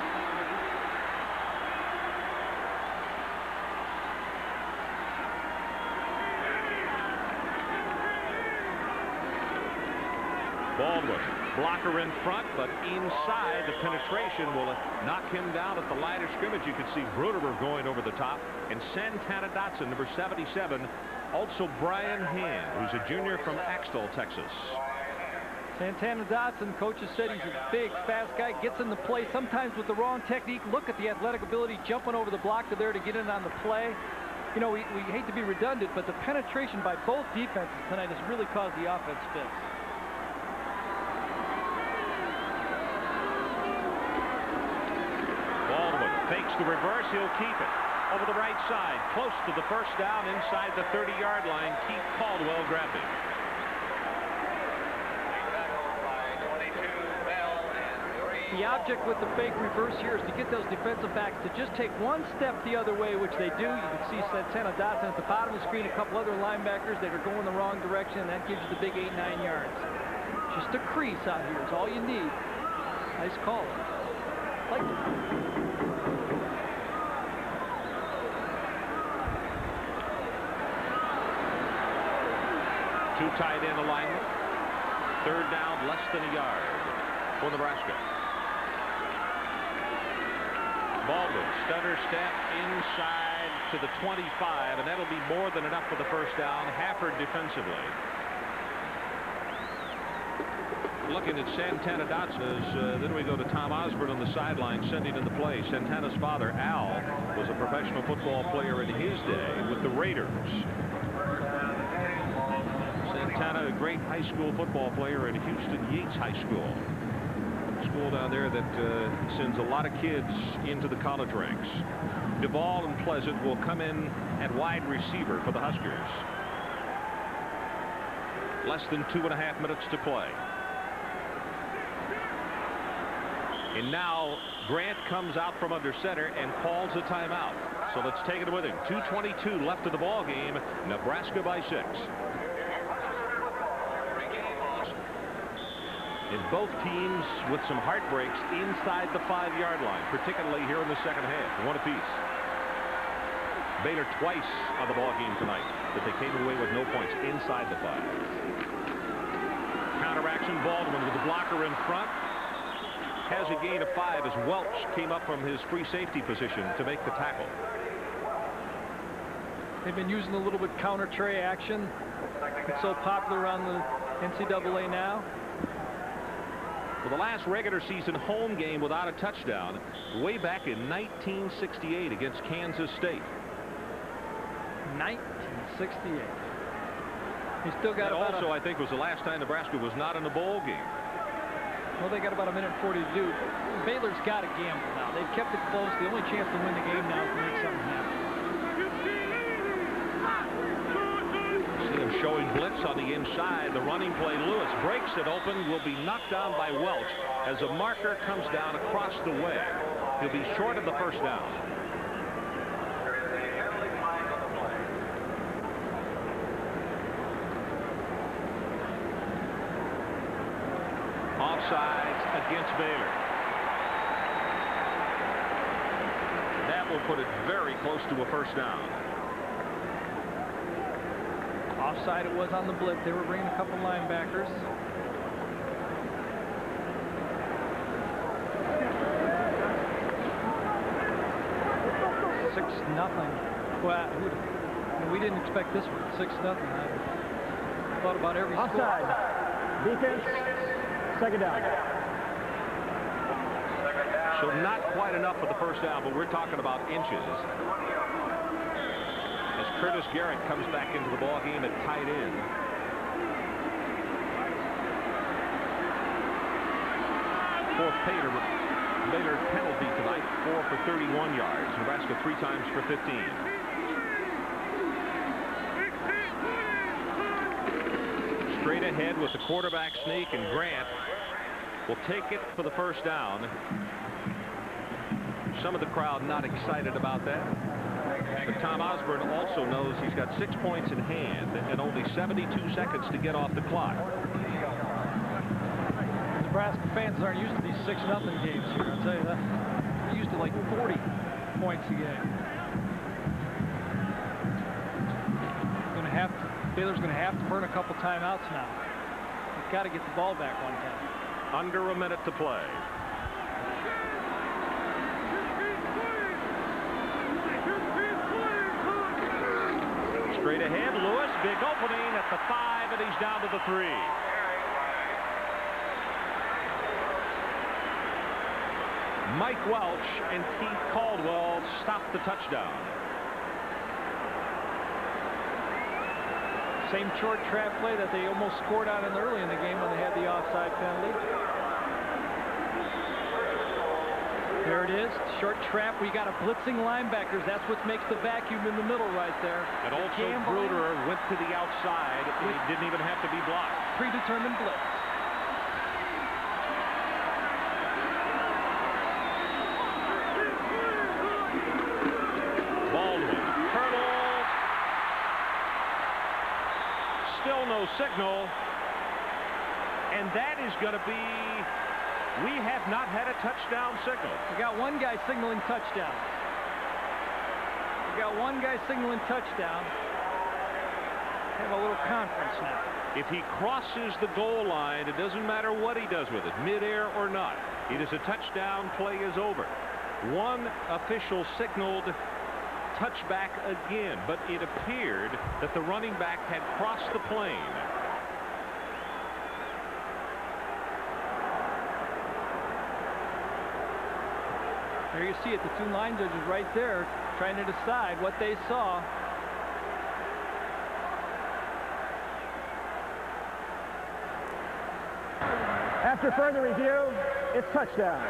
Baldwin, blocker in front, but inside the penetration will knock him down at the line of scrimmage. You can see Bruderer going over the top, and Santana Dotson, number 77. Also Brian Hand, who's a junior from Axtell, Texas. Santana Dotson, coaches said he's a big, fast guy, gets in the play, sometimes with the wrong technique. Look at the athletic ability, jumping over the block to there to get in on the play. you know, we hate to be redundant, but the penetration by both defenses tonight has really caused the offense fits. Baldwin fakes the reverse. He'll keep it. Over the right side, close to the first down inside the 30-yard line. Keith Caldwell grabbing. The object with the fake reverse here is to get those defensive backs to just take one step the other way, which they do. You can see Santana Dotson at the bottom of the screen, a couple other linebackers that are going the wrong direction, and that gives you the big 8-9 yards. Just a crease out here is all you need. Nice call. Like it. Two tight end alignment. Third down, less than a yard for Nebraska. Baldwin, stutter step inside to the 25, and that'll be more than enough for the first down. Hafford defensively. Looking at Santana Dotson, then we go to Tom Osborne on the sideline sending in the play. Santana's father, Al, was a professional football player in his day with the Raiders. Santana, a great high school football player at Houston Yates High School. School down there that sends a lot of kids into the college ranks. Duvall and Pleasant will come in at wide receiver for the Huskers. Less than 2.5 minutes to play. And now Grant comes out from under center and calls a timeout. So let's take it with him. 2:22 left of the ball game. Nebraska by 6. And both teams with some heartbreaks inside the 5-yard line, particularly here in the second half. One apiece. Baylor twice on the ball game tonight, but they came away with no points inside the 5. Counteraction. Baldwin with the blocker in front. Has a gain of 5 as Welch came up from his free safety position to make the tackle. They've been using a little bit counter tray action. It's so popular around the NCAA now. For the last regular season home game without a touchdown way back in 1968 against Kansas State. 1968. He still got that about also, I think, was the last time Nebraska was not in a bowl game. Well, they got about 1:40 to do. Baylor's got to gamble now. They've kept it close. The only chance to win the game now is to make something happen. See him showing blitz on the inside. The running play. Lewis breaks it open. Will be knocked down by Welch as a marker comes down across the way. He'll be short of the first down. Offsides against Baylor. That will put it very close to a first down. Offside it was on the blitz. They were bringing a couple linebackers. Six nothing. Well, we didn't expect this one. 6-0. I thought about every offside. Score. Defense. Second down. So not quite enough for the first down, but we're talking about inches. As Curtis Garrett comes back into the ball game at tight end. Fourth Baylor penalty tonight, 4 for 31 yards. Nebraska 3 times for 15. Straight ahead with the quarterback sneak, and Grant will take it for the first down. Some of the crowd not excited about that. But Tom Osborne also knows he's got 6 points in hand and only 72 seconds to get off the clock. Nebraska fans aren't used to these 6-0 games here. I'll tell you that. They're used to like 40 points a game. Baylor's going to have to burn a couple timeouts now. They've got to get the ball back one time. Under a minute to play. Straight ahead, Lewis, big opening at the 5, and he's down to the 3. Mike Welch and Keith Caldwell stopped the touchdown. Same short trap play that they almost scored on early in the game when they had the offside penalty. There it is, short trap. We got a blitzing linebackers. That's what makes the vacuum in the middle right there. And also Bruder went to the outside and he didn't even have to be blocked. Predetermined blitz. Baldwin hurdles. Still no signal. And that is going to be... We have not had a touchdown signal. We got one guy signaling touchdown. We got one guy signaling touchdown. Have a little conference now. If he crosses the goal line, it doesn't matter what he does with it, midair or not. It is a touchdown. Play is over. One official signaled touchback again, but it appeared that the running back had crossed the plane. There you see it, the two line judges right there trying to decide what they saw. After further review, it's touchdown.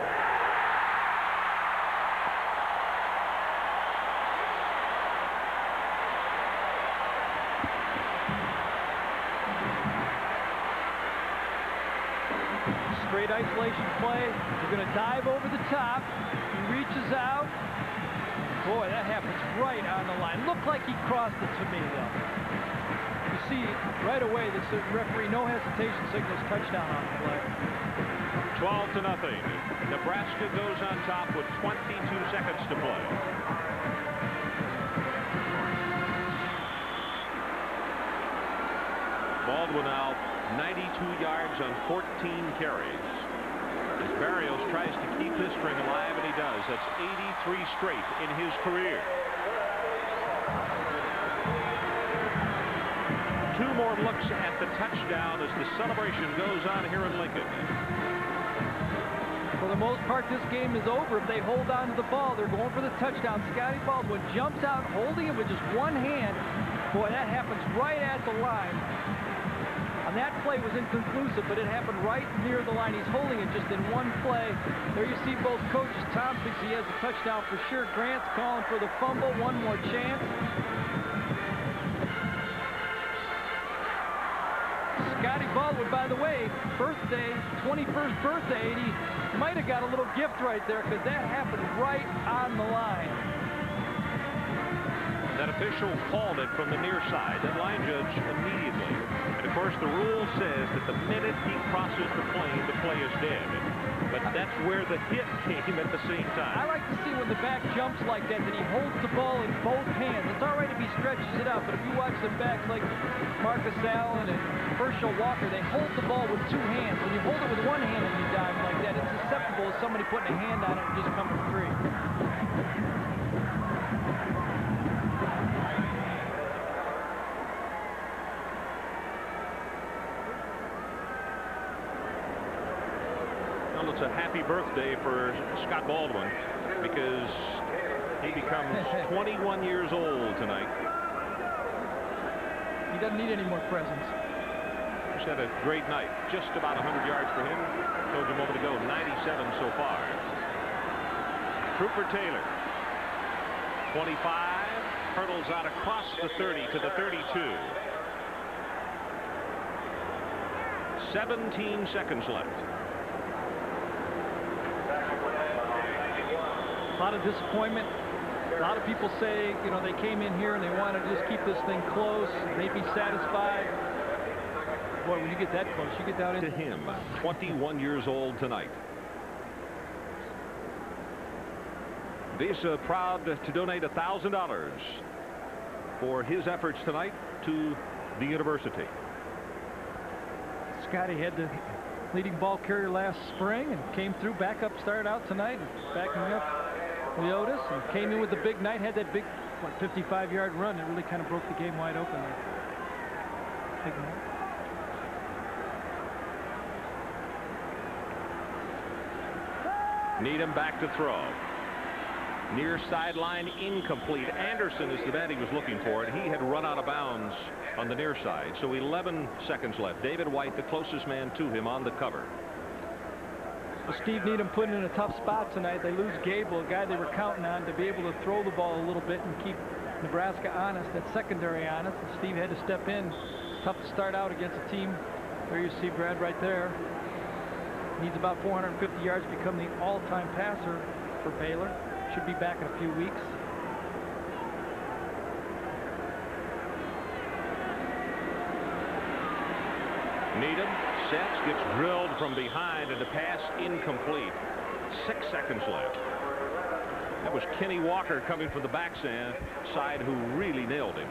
Straight isolation play. He's going to dive over the top. He reaches out. Boy, that happens right on the line. Looked like he crossed it to me, though. You see right away the referee, no hesitation, signals touchdown on the play. 12-0. Nebraska goes on top with 22 seconds to play. Baldwin now 92 yards on 14 carries. As Barrios tries to keep his string alive, and he does. That's 83 straight in his career. 2 more looks at the touchdown as the celebration goes on here in Lincoln. For the most part, this game is over. If they hold on to the ball, they're going for the touchdown. Scotty Baldwin jumps out, holding it with just one hand. Boy, that happens right at the line. And that play was inconclusive, but it happened right near the line. He's holding it just in one play. There you see both coaches. Tom thinks he has a touchdown for sure. Grant's calling for the fumble. One more chance. Scotty Baldwin, by the way, birthday, 21st birthday, and he might have got a little gift right there because that happened right on the line. That official called it from the near side. That line judge immediately. And of course, the rule says that the minute he crosses the plane, the play is dead. But that's where the hit came at the same time. I like to see when the back jumps like that he holds the ball in both hands. It's all right if he stretches it out, but if you watch the backs like Marcus Allen and Herschel Walker, they hold the ball with 2 hands. When you hold it with one hand and you dive like that, it's susceptible of somebody putting a hand on it and just coming free. Well, it's a happy birthday for Scott Baldwin because he becomes 21 years old tonight. He doesn't need any more presents. Just had a great night. Just about 100 yards for him. Told you a moment ago, 97 so far. Trooper Taylor, 25, hurdles out across the 30 to the 32. 17 seconds left. A lot of disappointment. A lot of people say, you know, they came in here and they want to just keep this thing close. They'd be satisfied. Boy, when you get that close, you get down into him. 21 years old tonight. Visa proud to donate $1,000 for his efforts tonight to the university. Scotty had the leading ball carrier last spring and came through, backup, started out tonight, backing up Leotis, and came in with the big night, had that big, what, 55-yard run. It really kind of broke the game wide open there. Big night. Needham back to throw. Near sideline, incomplete. Anderson is the man he was looking for, and he had run out of bounds on the near side. So 11 seconds left. David White, the closest man to him, on the cover. Well, Steve Needham put in a tough spot tonight. They lose Gable, a guy they were counting on to be able to throw the ball a little bit and keep Nebraska honest, that secondary honest. And Steve had to step in. Tough to start out against a team. There you see Brad right there. Needs about 450 yards to become the all-time passer for Baylor. Should be back in a few weeks. Needham sets, gets drilled from behind, and the pass incomplete. 6 seconds left. That was Kenny Walker coming from the backside who really nailed him.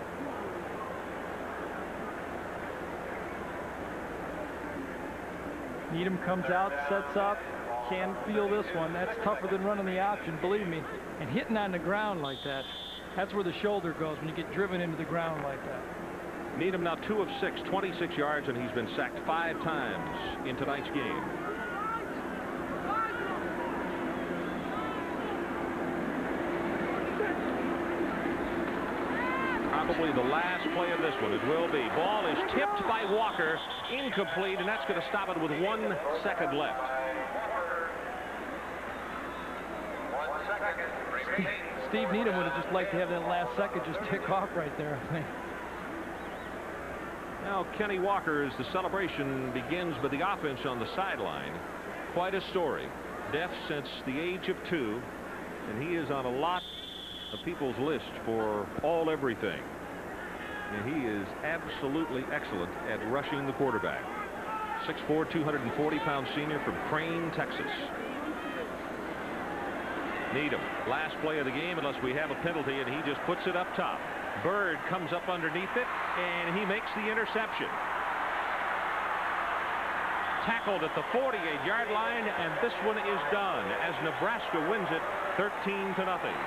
Needham comes out, sets up, can feel this one. That's tougher than running the option, believe me. And hitting on the ground like that, that's where the shoulder goes when you get driven into the ground like that. Needham now 2 of 6, 26 yards, and he's been sacked 5 times in tonight's game. Probably the last play of this one. It will be. Ball is tipped by Walker, incomplete, and that's going to stop it with 1 second left. Steve Needham would have just liked to have that last second just tick off right there, I think. Now Kenny Walker, as the celebration begins, but the offense on the sideline. Quite a story. Deaf since the age of 2, and he is on a lot of people's list for all everything. And he is absolutely excellent at rushing the quarterback. 6'4", 240-pound senior from Crane, Texas. Needham, last play of the game unless we have a penalty, and he just puts it up top. Bird comes up underneath it, and he makes the interception. Tackled at the 48-yard line, and this one is done as Nebraska wins it 13-0.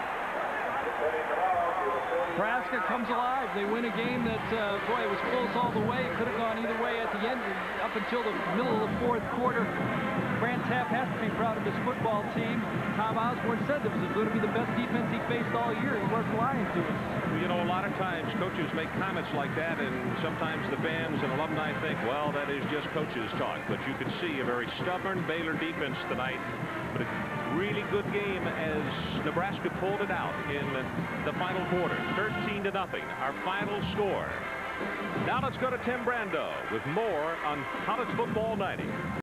Nebraska comes alive. They win a game that, boy, it was close all the way. It could have gone either way at the end, up until the middle of the 4th quarter. Grant Tapp has to be proud of his football team. Tom Osborne said it was going to be the best defense he faced all year. He wasn't lying to us. Well, you know, a lot of times coaches make comments like that, and sometimes the fans and alumni think, well, that is just coaches talk. But you can see a very stubborn Baylor defense tonight. But a really good game as Nebraska pulled it out in the final quarter. 13-0, our final score. Now let's go to Tim Brando with more on College Football 90.